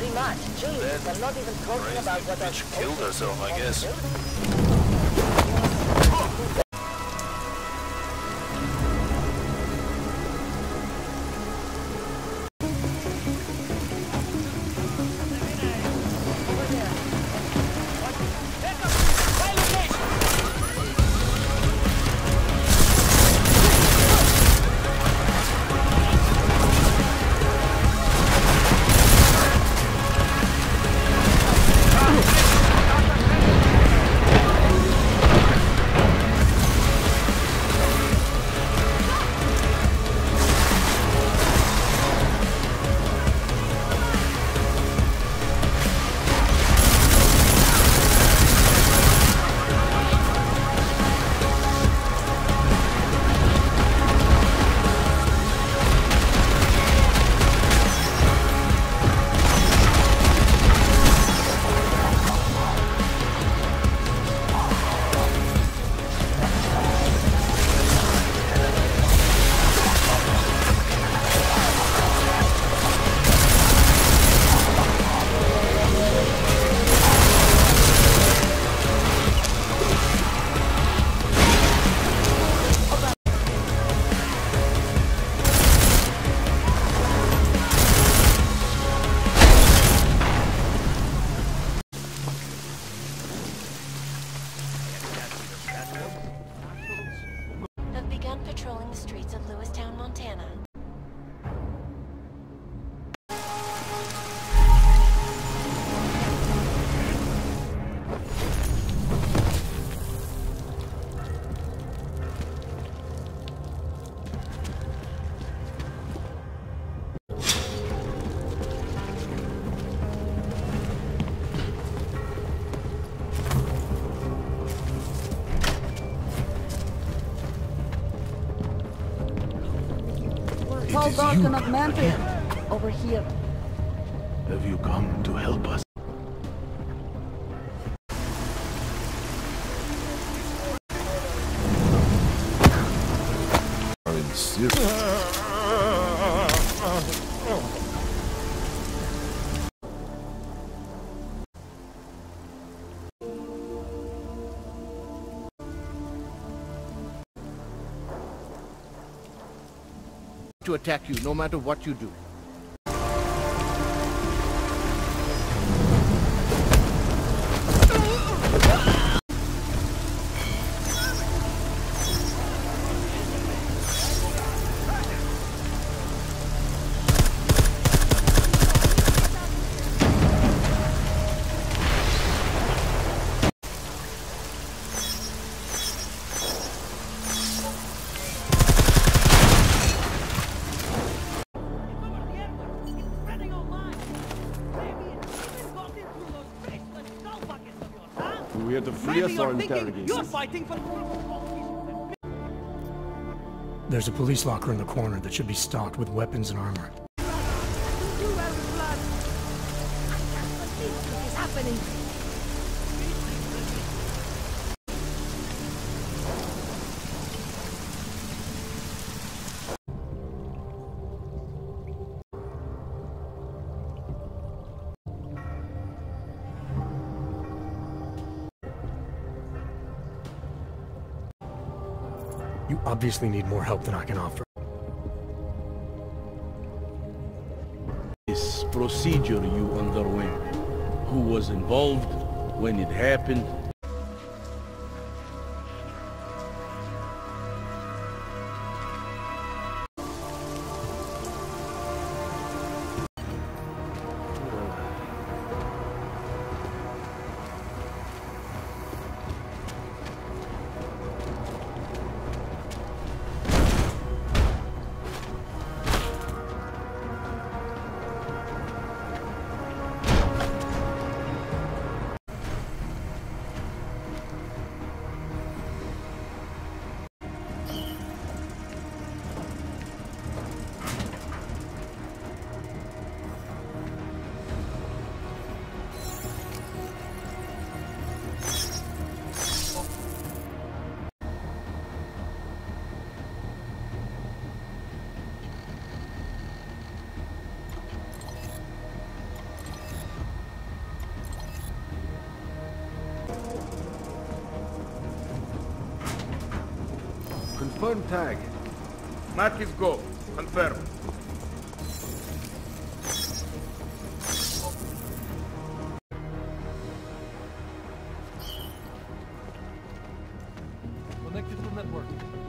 very much. Jeez, I'm not even talking about what I bitch killed herself, I guess. Patrolling the streets of Lewistown, Montana. It is you again. Over here. Have you come to help us? Are in serious. To attack you, no matter what you do. We have to free us or interrogate. You're fighting for. There's a police locker in the corner that should be stocked with weapons and armor. What is happening? You obviously need more help than I can offer. This procedure you underwent, who was involved, when it happened. Confirm tag. Mark is go. Confirm. Connected to network.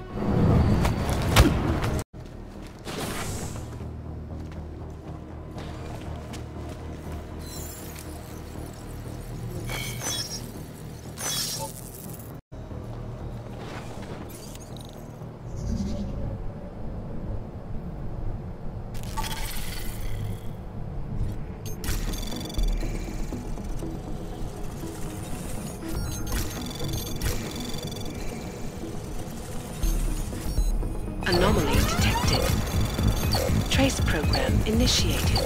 Anomaly detected. Trace program initiated.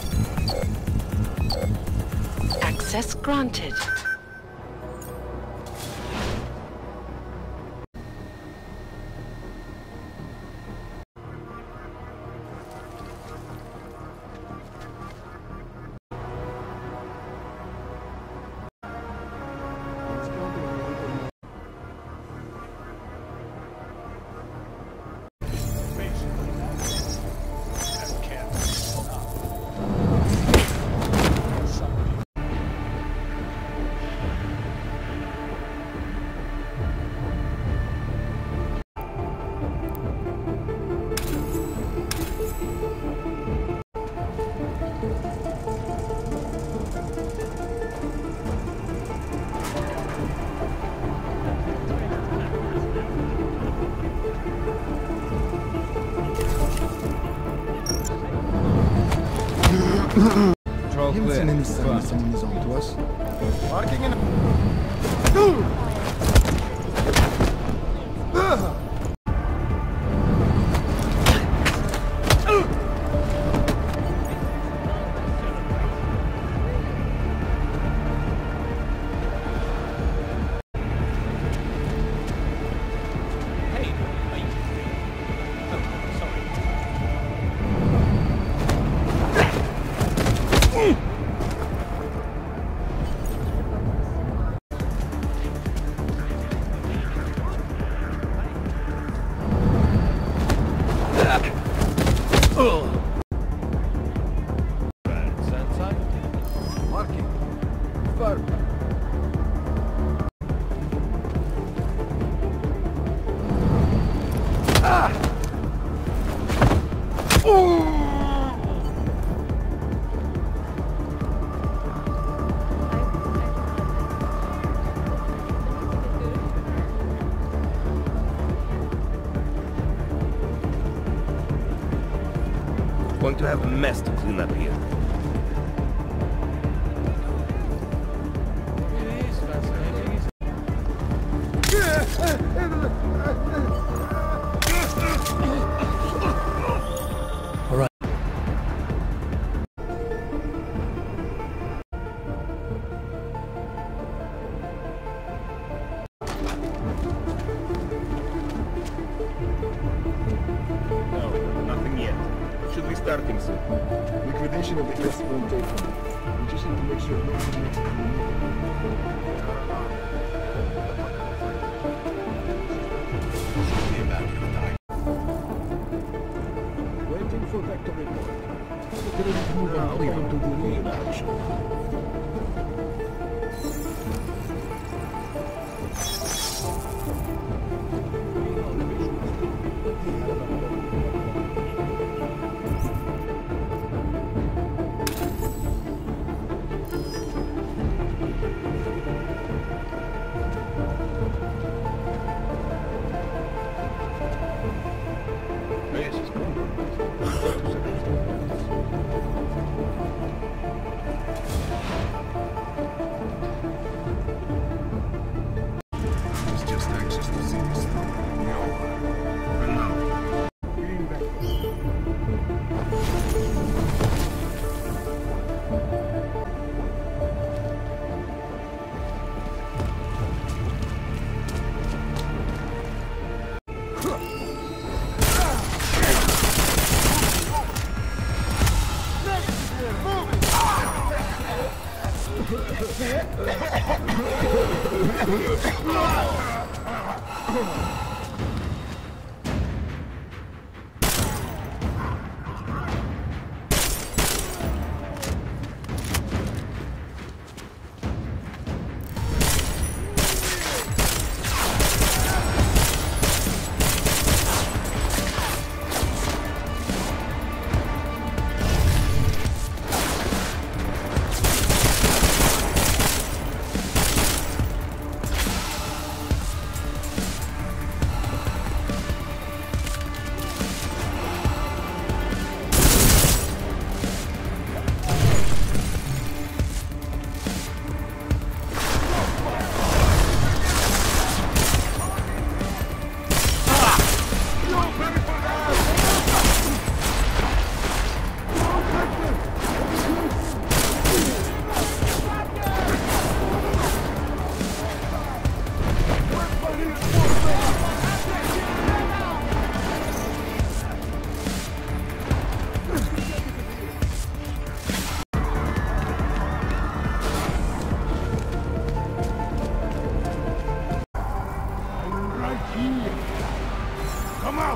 Access granted. Control clear. Haven't seen any signs someone is on to us. Marking in. Going to have a mess to clean up here. It is fascinating. All right. No, nothing yet. Should be starting soon. Liquidation of the guest won't take long. We just need to make sure nobody makes Waiting for vector report. Get ready to move on clear to the lead action.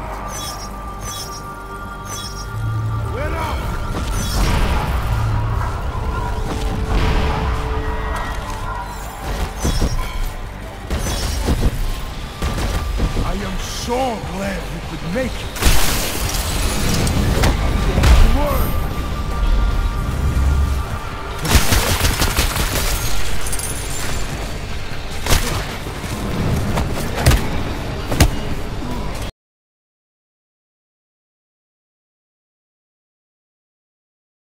out! We're out! I am so glad we could make it.